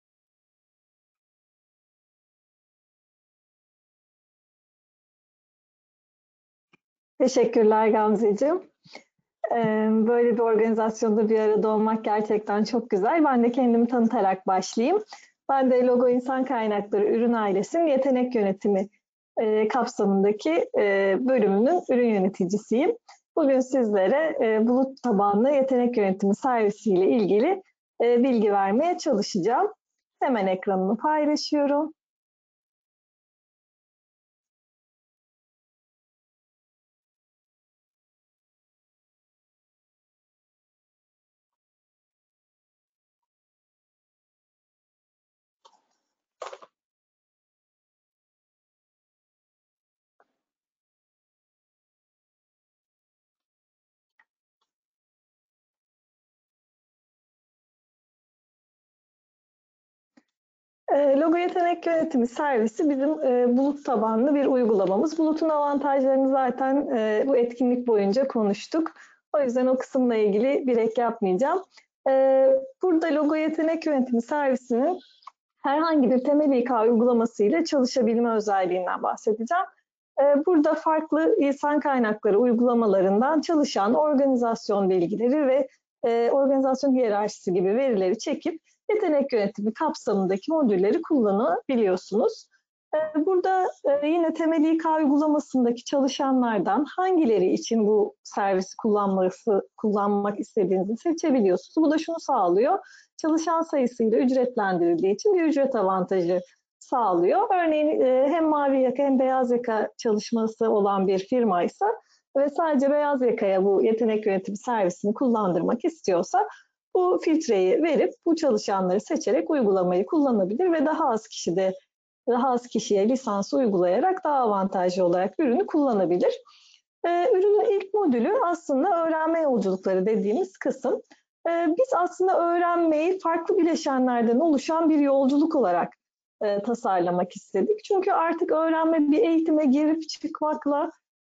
Teşekkürler Gamzeciğim. Böyle bir organizasyonda bir arada olmak gerçekten çok güzel. Ben de kendimi tanıtarak başlayayım. Ben de Logo İnsan Kaynakları Ürün Ailesi'nin yetenek yönetimi kapsamındaki bölümünün ürün yöneticisiyim. Bugün sizlere bulut tabanlı yetenek yönetimi servisiyle ilgili bilgi vermeye çalışacağım. Hemen ekranımı paylaşıyorum. Logo Yetenek Yönetimi servisi bizim bulut tabanlı bir uygulamamız. Bulut'un avantajlarını zaten bu etkinlik boyunca konuştuk. O yüzden o kısımla ilgili bir ek yapmayacağım. Burada Logo Yetenek Yönetimi servisinin herhangi bir temel İK uygulaması ile çalışabilme özelliğinden bahsedeceğim. Burada farklı insan kaynakları uygulamalarından çalışan organizasyon bilgileri ve organizasyon hiyerarşisi gibi verileri çekip yetenek yönetimi kapsamındaki modülleri kullanabiliyorsunuz. Burada yine temel İK uygulamasındaki çalışanlardan hangileri için bu servisi kullanmak istediğinizi seçebiliyorsunuz. Bu da şunu sağlıyor. Çalışan sayısıyla ücretlendirildiği için bir ücret avantajı sağlıyor. Örneğin hem mavi yaka hem beyaz yaka çalışması olan bir firmaysa ve sadece beyaz yakaya bu yetenek yönetimi servisini kullandırmak istiyorsa bu filtreyi verip bu çalışanları seçerek uygulamayı kullanabilir ve daha az kişiye lisansı uygulayarak daha avantajlı olarak ürünü kullanabilir. Ürünün ilk modülü aslında öğrenme yolculukları dediğimiz kısım. Biz aslında öğrenmeyi farklı bileşenlerden oluşan bir yolculuk olarak tasarlamak istedik. Çünkü artık öğrenme bir eğitime girip çıkmakla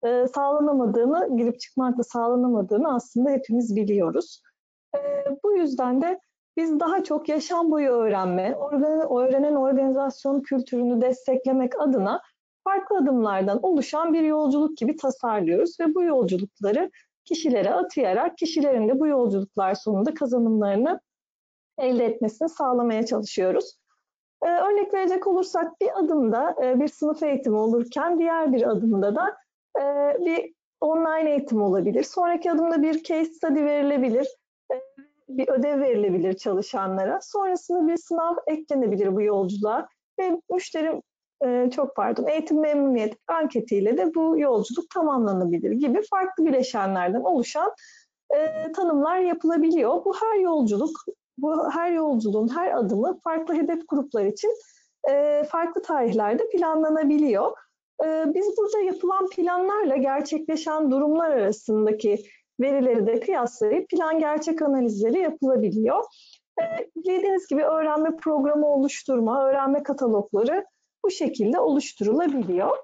sağlanamadığını aslında hepimiz biliyoruz. Bu yüzden de biz daha çok yaşam boyu öğrenme, öğrenen organizasyon kültürünü desteklemek adına farklı adımlardan oluşan bir yolculuk gibi tasarlıyoruz ve bu yolculukları kişilere atayarak kişilerin de bu yolculuklar sonunda kazanımlarını elde etmesini sağlamaya çalışıyoruz. Örnek verecek olursak bir adımda bir sınıf eğitimi olurken diğer bir adımda da bir online eğitim olabilir. Sonraki adımda bir case study verilebilir, bir ödev verilebilir çalışanlara. Sonrasında bir sınav eklenebilir bu yolculuğa ve eğitim memnuniyet anketiyle de bu yolculuk tamamlanabilir gibi farklı bileşenlerden oluşan tanımlar yapılabiliyor. Bu her yolculuğun her adımı farklı hedef gruplar için farklı tarihlerde planlanabiliyor. Biz burada yapılan planlarla gerçekleşen durumlar arasındaki verileri de kıyaslayıp plan gerçek analizleri yapılabiliyor. Bildiğiniz gibi öğrenme programı oluşturma, öğrenme katalogları bu şekilde oluşturulabiliyor.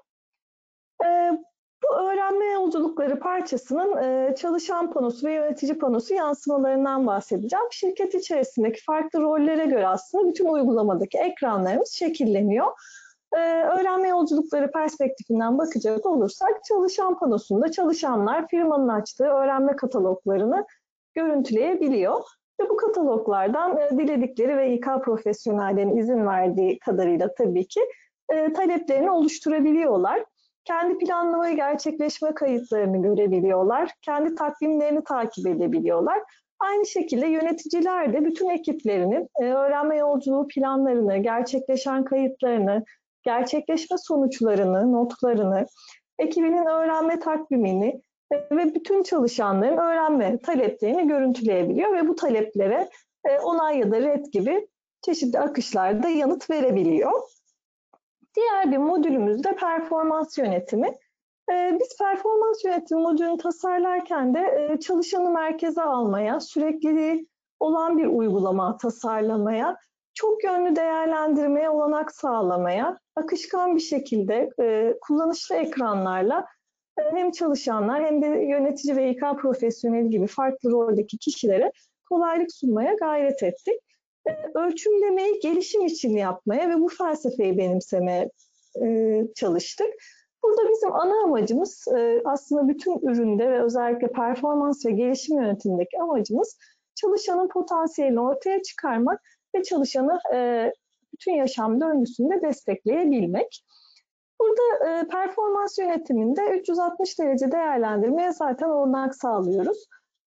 Bu öğrenme yolculukları parçasının çalışan panosu ve yönetici panosu yansımalarından bahsedeceğim. Şirket içerisindeki farklı rollere göre aslında bütün uygulamadaki ekranlarımız şekilleniyor. Öğrenme yolculukları perspektifinden bakacak olursak çalışan panosunda çalışanlar firmanın açtığı öğrenme kataloglarını görüntüleyebiliyor. Ve bu kataloglardan diledikleri ve İK profesyonellerinin izin verdiği kadarıyla tabii ki taleplerini oluşturabiliyorlar. Kendi planlama ve gerçekleşme kayıtlarını görebiliyorlar. Kendi takvimlerini takip edebiliyorlar. Aynı şekilde yöneticiler de bütün ekiplerinin öğrenme yolculuğu planlarını, gerçekleşen kayıtlarını, gerçekleşme sonuçlarını, notlarını, ekibinin öğrenme takvimini ve bütün çalışanların öğrenme taleplerini görüntüleyebiliyor ve bu taleplere onay ya da red gibi çeşitli akışlarda yanıt verebiliyor. Diğer bir modülümüz de performans yönetimi. Biz performans yönetimi modülünü tasarlarken de çalışanı merkeze almaya, sürekliliği olan bir uygulama tasarlamaya, çok yönlü değerlendirmeye olanak sağlamaya, akışkan bir şekilde kullanışlı ekranlarla hem çalışanlar hem de yönetici ve İK profesyoneli gibi farklı roldeki kişilere kolaylık sunmaya gayret ettik. Ölçümlemeyi gelişim için yapmaya ve bu felsefeyi benimsemeye çalıştık. Burada bizim ana amacımız aslında bütün üründe ve özellikle performans ve gelişim yönetimindeki amacımız çalışanın potansiyelini ortaya çıkarmak ve çalışanı bütün yaşam döngüsünde destekleyebilmek. Burada performans yönetiminde 360 derece değerlendirmeye zaten olanak sağlıyoruz.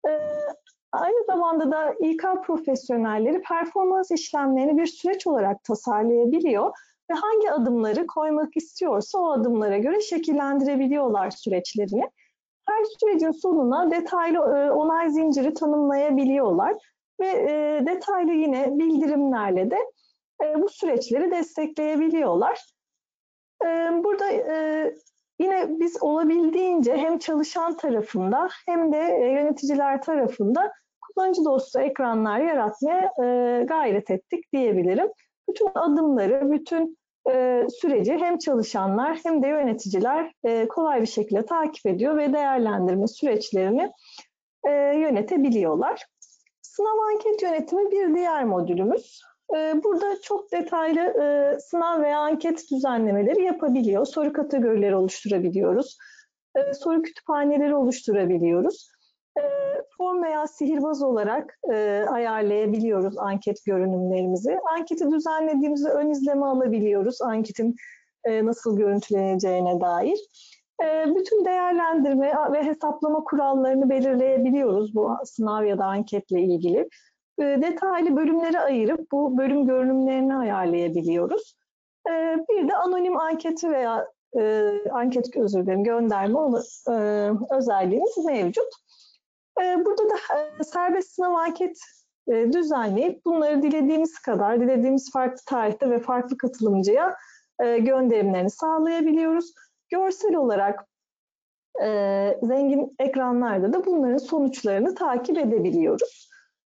Aynı zamanda da İK profesyonelleri performans işlemlerini bir süreç olarak tasarlayabiliyor ve hangi adımları koymak istiyorsa o adımlara göre şekillendirebiliyorlar süreçlerini. Her sürecin sonuna detaylı onay zinciri tanımlayabiliyorlar ve detaylı yine bildirimlerle de bu süreçleri destekleyebiliyorlar. Burada yine biz olabildiğince hem çalışan tarafında hem de yöneticiler tarafında kullanıcı dostu ekranlar yaratmaya gayret ettik diyebilirim. bütün adımları, bütün süreci hem çalışanlar hem de yöneticiler kolay bir şekilde takip ediyor ve değerlendirme süreçlerini yönetebiliyorlar. Sınav anket yönetimi bir diğer modülümüz. Burada çok detaylı sınav veya anket düzenlemeleri yapabiliyor. Soru kategorileri oluşturabiliyoruz. Soru kütüphaneleri oluşturabiliyoruz. Form veya sihirbaz olarak ayarlayabiliyoruz anket görünümlerimizi. Anketi düzenlediğimizde ön izleme alabiliyoruz. Anketin nasıl görüntüleneceğine dair. Bütün değerlendirme ve hesaplama kurallarını belirleyebiliyoruz bu sınav ya da anketle ilgili. Detaylı bölümlere ayırıp bu bölüm görünümlerini ayarlayabiliyoruz. Bir de anonim anketi veya anket gönderme özelliğimiz mevcut. Burada da serbest sınav anket düzenleyip bunları dilediğimiz kadar, dilediğimiz farklı tarihte ve farklı katılımcıya gönderimlerini sağlayabiliyoruz. Görsel olarak zengin ekranlarda da bunların sonuçlarını takip edebiliyoruz.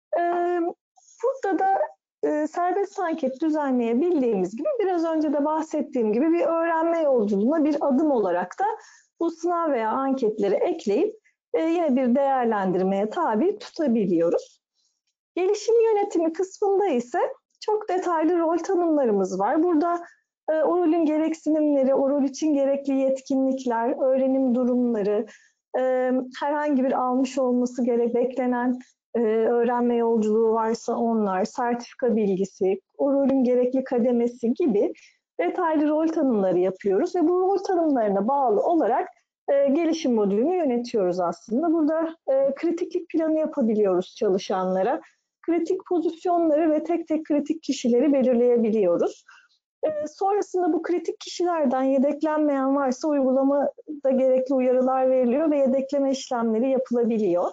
Burada da serbest anket düzenleyebildiğimiz gibi biraz önce de bahsettiğim gibi bir öğrenme yolculuğuna bir adım olarak da bu sınav veya anketleri ekleyip yine bir değerlendirmeye tabi tutabiliyoruz. Gelişim yönetimi kısmında ise çok detaylı rol tanımlarımız var. Burada o rolün gereksinimleri, o rol için gerekli yetkinlikler, öğrenim durumları, herhangi bir almış olması beklenen öğrenme yolculuğu varsa onlar, sertifika bilgisi, o rolün gerekli kademesi gibi detaylı rol tanımları yapıyoruz ve bu rol tanımlarına bağlı olarak gelişim modülünü yönetiyoruz aslında. Burada kritiklik planı yapabiliyoruz çalışanlara. Kritik pozisyonları ve tek tek kritik kişileri belirleyebiliyoruz. Sonrasında bu kritik kişilerden yedeklenmeyen varsa uygulamada gerekli uyarılar veriliyor ve yedekleme işlemleri yapılabiliyor.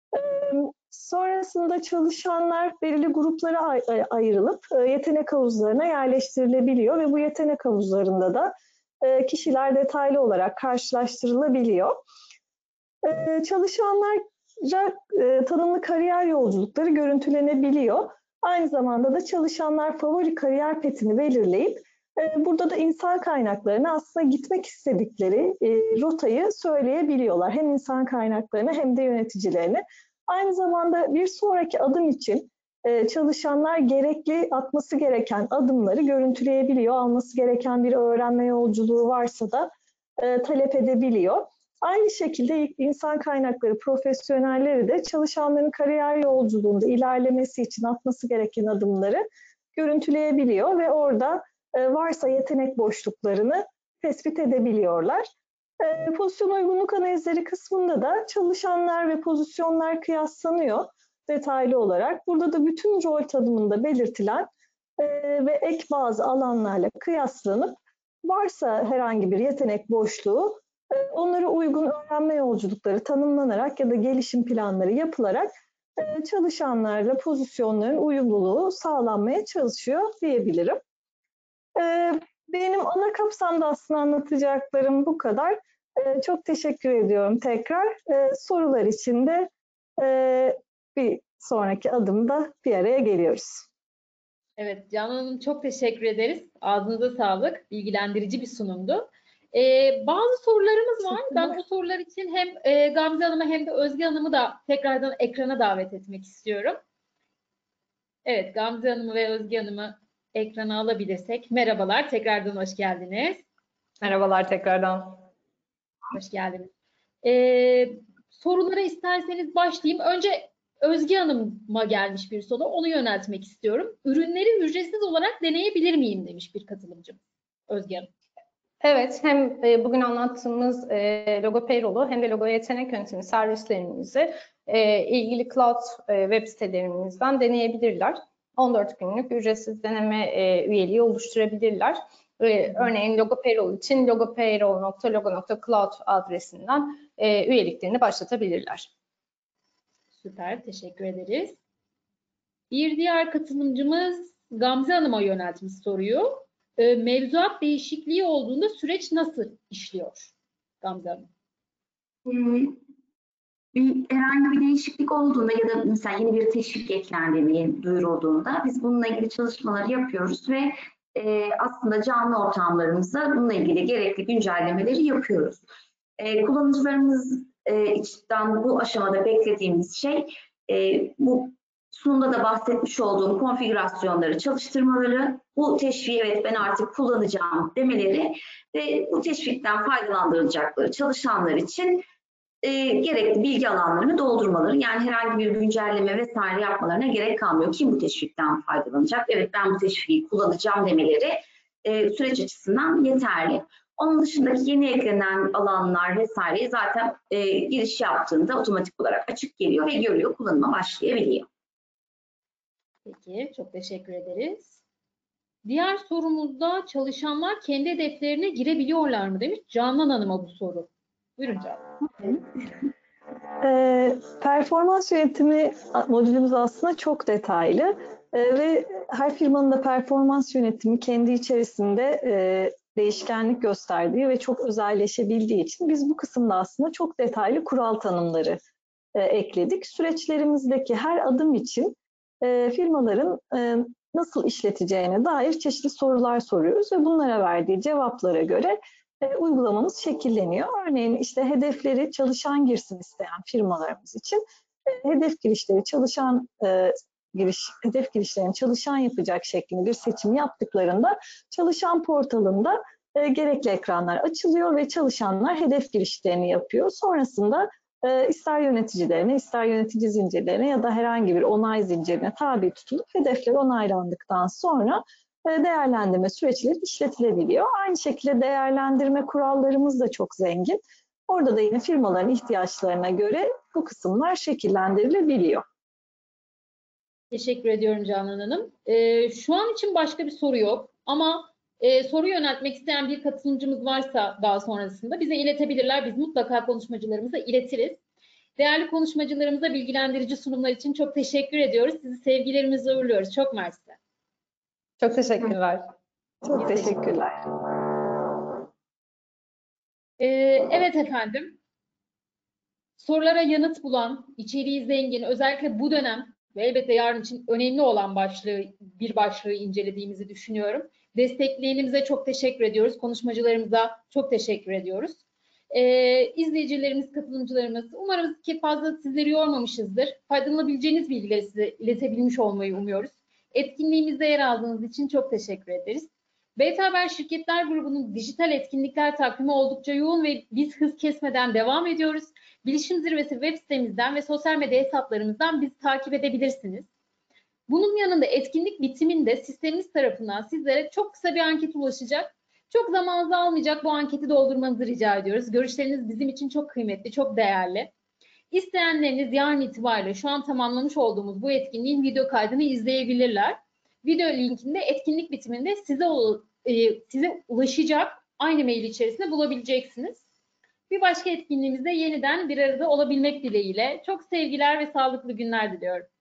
Sonrasında çalışanlar belirli gruplara ayrılıp yetenek havuzlarına yerleştirilebiliyor ve bu yetenek havuzlarında da kişiler detaylı olarak karşılaştırılabiliyor. Çalışanlara tanımlı kariyer yolculukları görüntülenebiliyor. Aynı zamanda da çalışanlar favori kariyer petini belirleyip burada da insan kaynaklarına aslında gitmek istedikleri rotayı söyleyebiliyorlar. Hem insan kaynaklarına hem de yöneticilerine. Aynı zamanda bir sonraki adım için çalışanlar atması gereken adımları görüntüleyebiliyor. Alması gereken bir öğrenme yolculuğu varsa da talep edebiliyor. Aynı şekilde insan kaynakları profesyonelleri de çalışanların kariyer yolculuğunda ilerlemesi için atması gereken adımları görüntüleyebiliyor ve orada varsa yetenek boşluklarını tespit edebiliyorlar. Pozisyon uygunluk analizleri kısmında da çalışanlar ve pozisyonlar kıyaslanıyor detaylı olarak. Burada da bütün rol tanımında belirtilen ve ek bazı alanlarla kıyaslanıp varsa herhangi bir yetenek boşluğu onlara uygun öğrenme yolculukları tanımlanarak ya da gelişim planları yapılarak çalışanlarla pozisyonların uyumluluğu sağlanmaya çalışıyor diyebilirim. Benim ana kapsamda aslında anlatacaklarım bu kadar. Çok teşekkür ediyorum tekrar. Sorular için de bir sonraki adımda bir araya geliyoruz. Evet Canan Hanım çok teşekkür ederiz. Ağzınıza sağlık. Bilgilendirici bir sunumdu. Bazı sorularımız var. Ben o sorular için hem Gamze Hanım'ı hem de Özge Hanım'ı da tekrardan ekrana davet etmek istiyorum. Evet, Gamze Hanım'ı ve Özge Hanım'ı ekrana alabilirsek. Merhabalar, tekrardan hoş geldiniz. Merhabalar tekrardan. Hoş geldiniz. Sorulara isterseniz başlayayım. Önce Özge Hanım'a gelmiş bir soru. Onu yöneltmek istiyorum. Ürünleri ücretsiz olarak deneyebilir miyim demiş bir katılımcım. Özge Hanım. Evet, hem bugün anlattığımız Logo Payroll'u hem de Logo Yetenek Yönetimi servislerimizi ilgili cloud web sitelerimizden deneyebilirler. 14 günlük ücretsiz deneme üyeliği oluşturabilirler. Örneğin Logo Payroll için logopayroll.logo.cloud adresinden üyeliklerini başlatabilirler. Süper, teşekkür ederiz. Bir diğer katılımcımız Gamze Hanım'a yöneltmiş soruyu. Mevzuat değişikliği olduğunda süreç nasıl işliyor Gamze Hanım? herhangi bir değişiklik olduğunda ya da mesela yeni bir teşvik eklendiğini duyurulduğunda biz bununla ilgili çalışmaları yapıyoruz ve aslında canlı ortamlarımızda bununla ilgili gerekli güncellemeleri yapıyoruz. Kullanıcılarımız içten bu aşamada beklediğimiz şey bu sunumda da bahsetmiş olduğum konfigürasyonları çalıştırmaları, bu teşviği evet ben artık kullanacağım demeleri ve bu teşvikten faydalandırılacakları çalışanlar için gerekli bilgi alanlarını doldurmaları, yani herhangi bir güncelleme vesaire yapmalarına gerek kalmıyor. Kim bu teşvikten faydalanacak? Evet ben bu teşviği kullanacağım demeleri süreç açısından yeterli. Onun dışındaki yeni eklenen alanlar vesaire zaten giriş yaptığında otomatik olarak açık geliyor ve görüyor, kullanıma başlayabiliyor. Peki, çok teşekkür ederiz. Diğer sorumuzda çalışanlar kendi hedeflerine girebiliyorlar mı demiş Canan Hanım'a bu soru. Buyurun Canan. Performans yönetimi modülümüz aslında çok detaylı ve her firmanın da performans yönetimi kendi içerisinde değişkenlik gösterdiği ve çok özelleşebildiği için biz bu kısımda aslında çok detaylı kural tanımları ekledik. Süreçlerimizdeki her adım için firmaların nasıl işleteceğine dair çeşitli sorular soruyoruz ve bunlara verdiği cevaplara göre uygulamamız şekilleniyor. Örneğin işte hedefleri çalışan girsin isteyen firmalarımız için hedef girişleri hedef girişlerini çalışan yapacak şeklinde bir seçim yaptıklarında çalışan portalında gerekli ekranlar açılıyor ve çalışanlar hedef girişlerini yapıyor. Sonrasında ister yöneticilerine, ister yönetici zincirlerine ya da herhangi bir onay zincirine tabi tutulup hedefler onaylandıktan sonra değerlendirme süreçleri işletilebiliyor. Aynı şekilde değerlendirme kurallarımız da çok zengin. Orada da yine firmaların ihtiyaçlarına göre bu kısımlar şekillendirilebiliyor. Teşekkür ediyorum Canan Hanım. Şu an için başka bir soru yok ama soru yöneltmek isteyen bir katılımcımız varsa daha sonrasında bize iletebilirler. Biz mutlaka konuşmacılarımıza iletiriz. Değerli konuşmacılarımıza bilgilendirici sunumlar için çok teşekkür ediyoruz. Sizi sevgilerimizle uğurluyoruz. Çok mersi. Çok teşekkürler. Çok teşekkürler. Evet efendim. Sorulara yanıt bulan, içeriği zengin, özellikle bu dönem ve elbette yarın için önemli olan bir başlığı incelediğimizi düşünüyorum. Destekleyenimize çok teşekkür ediyoruz. Konuşmacılarımıza çok teşekkür ediyoruz. İzleyicilerimiz, katılımcılarımız, umarım ki fazla sizleri yormamışızdır. Faydalanabileceğiniz bilgileri size iletebilmiş olmayı umuyoruz. Etkinliğimizde yer aldığınız için çok teşekkür ederiz. BT Haber Şirketler Grubu'nun dijital etkinlikler takvimi oldukça yoğun ve biz hız kesmeden devam ediyoruz. Bilişim Zirvesi web sitemizden ve sosyal medya hesaplarımızdan bizi takip edebilirsiniz. Bunun yanında etkinlik bitiminde sistemimiz tarafından sizlere çok kısa bir anket ulaşacak. Çok zamanınızı almayacak bu anketi doldurmanızı rica ediyoruz. Görüşleriniz bizim için çok kıymetli, çok değerli. İsteyenleriniz yarın itibariyle şu an tamamlamış olduğumuz bu etkinliğin video kaydını izleyebilirler. Video linkinde etkinlik bitiminde size ulaşacak, aynı mail içerisinde bulabileceksiniz. Bir başka etkinliğimizde yeniden bir arada olabilmek dileğiyle çok sevgiler ve sağlıklı günler diliyorum.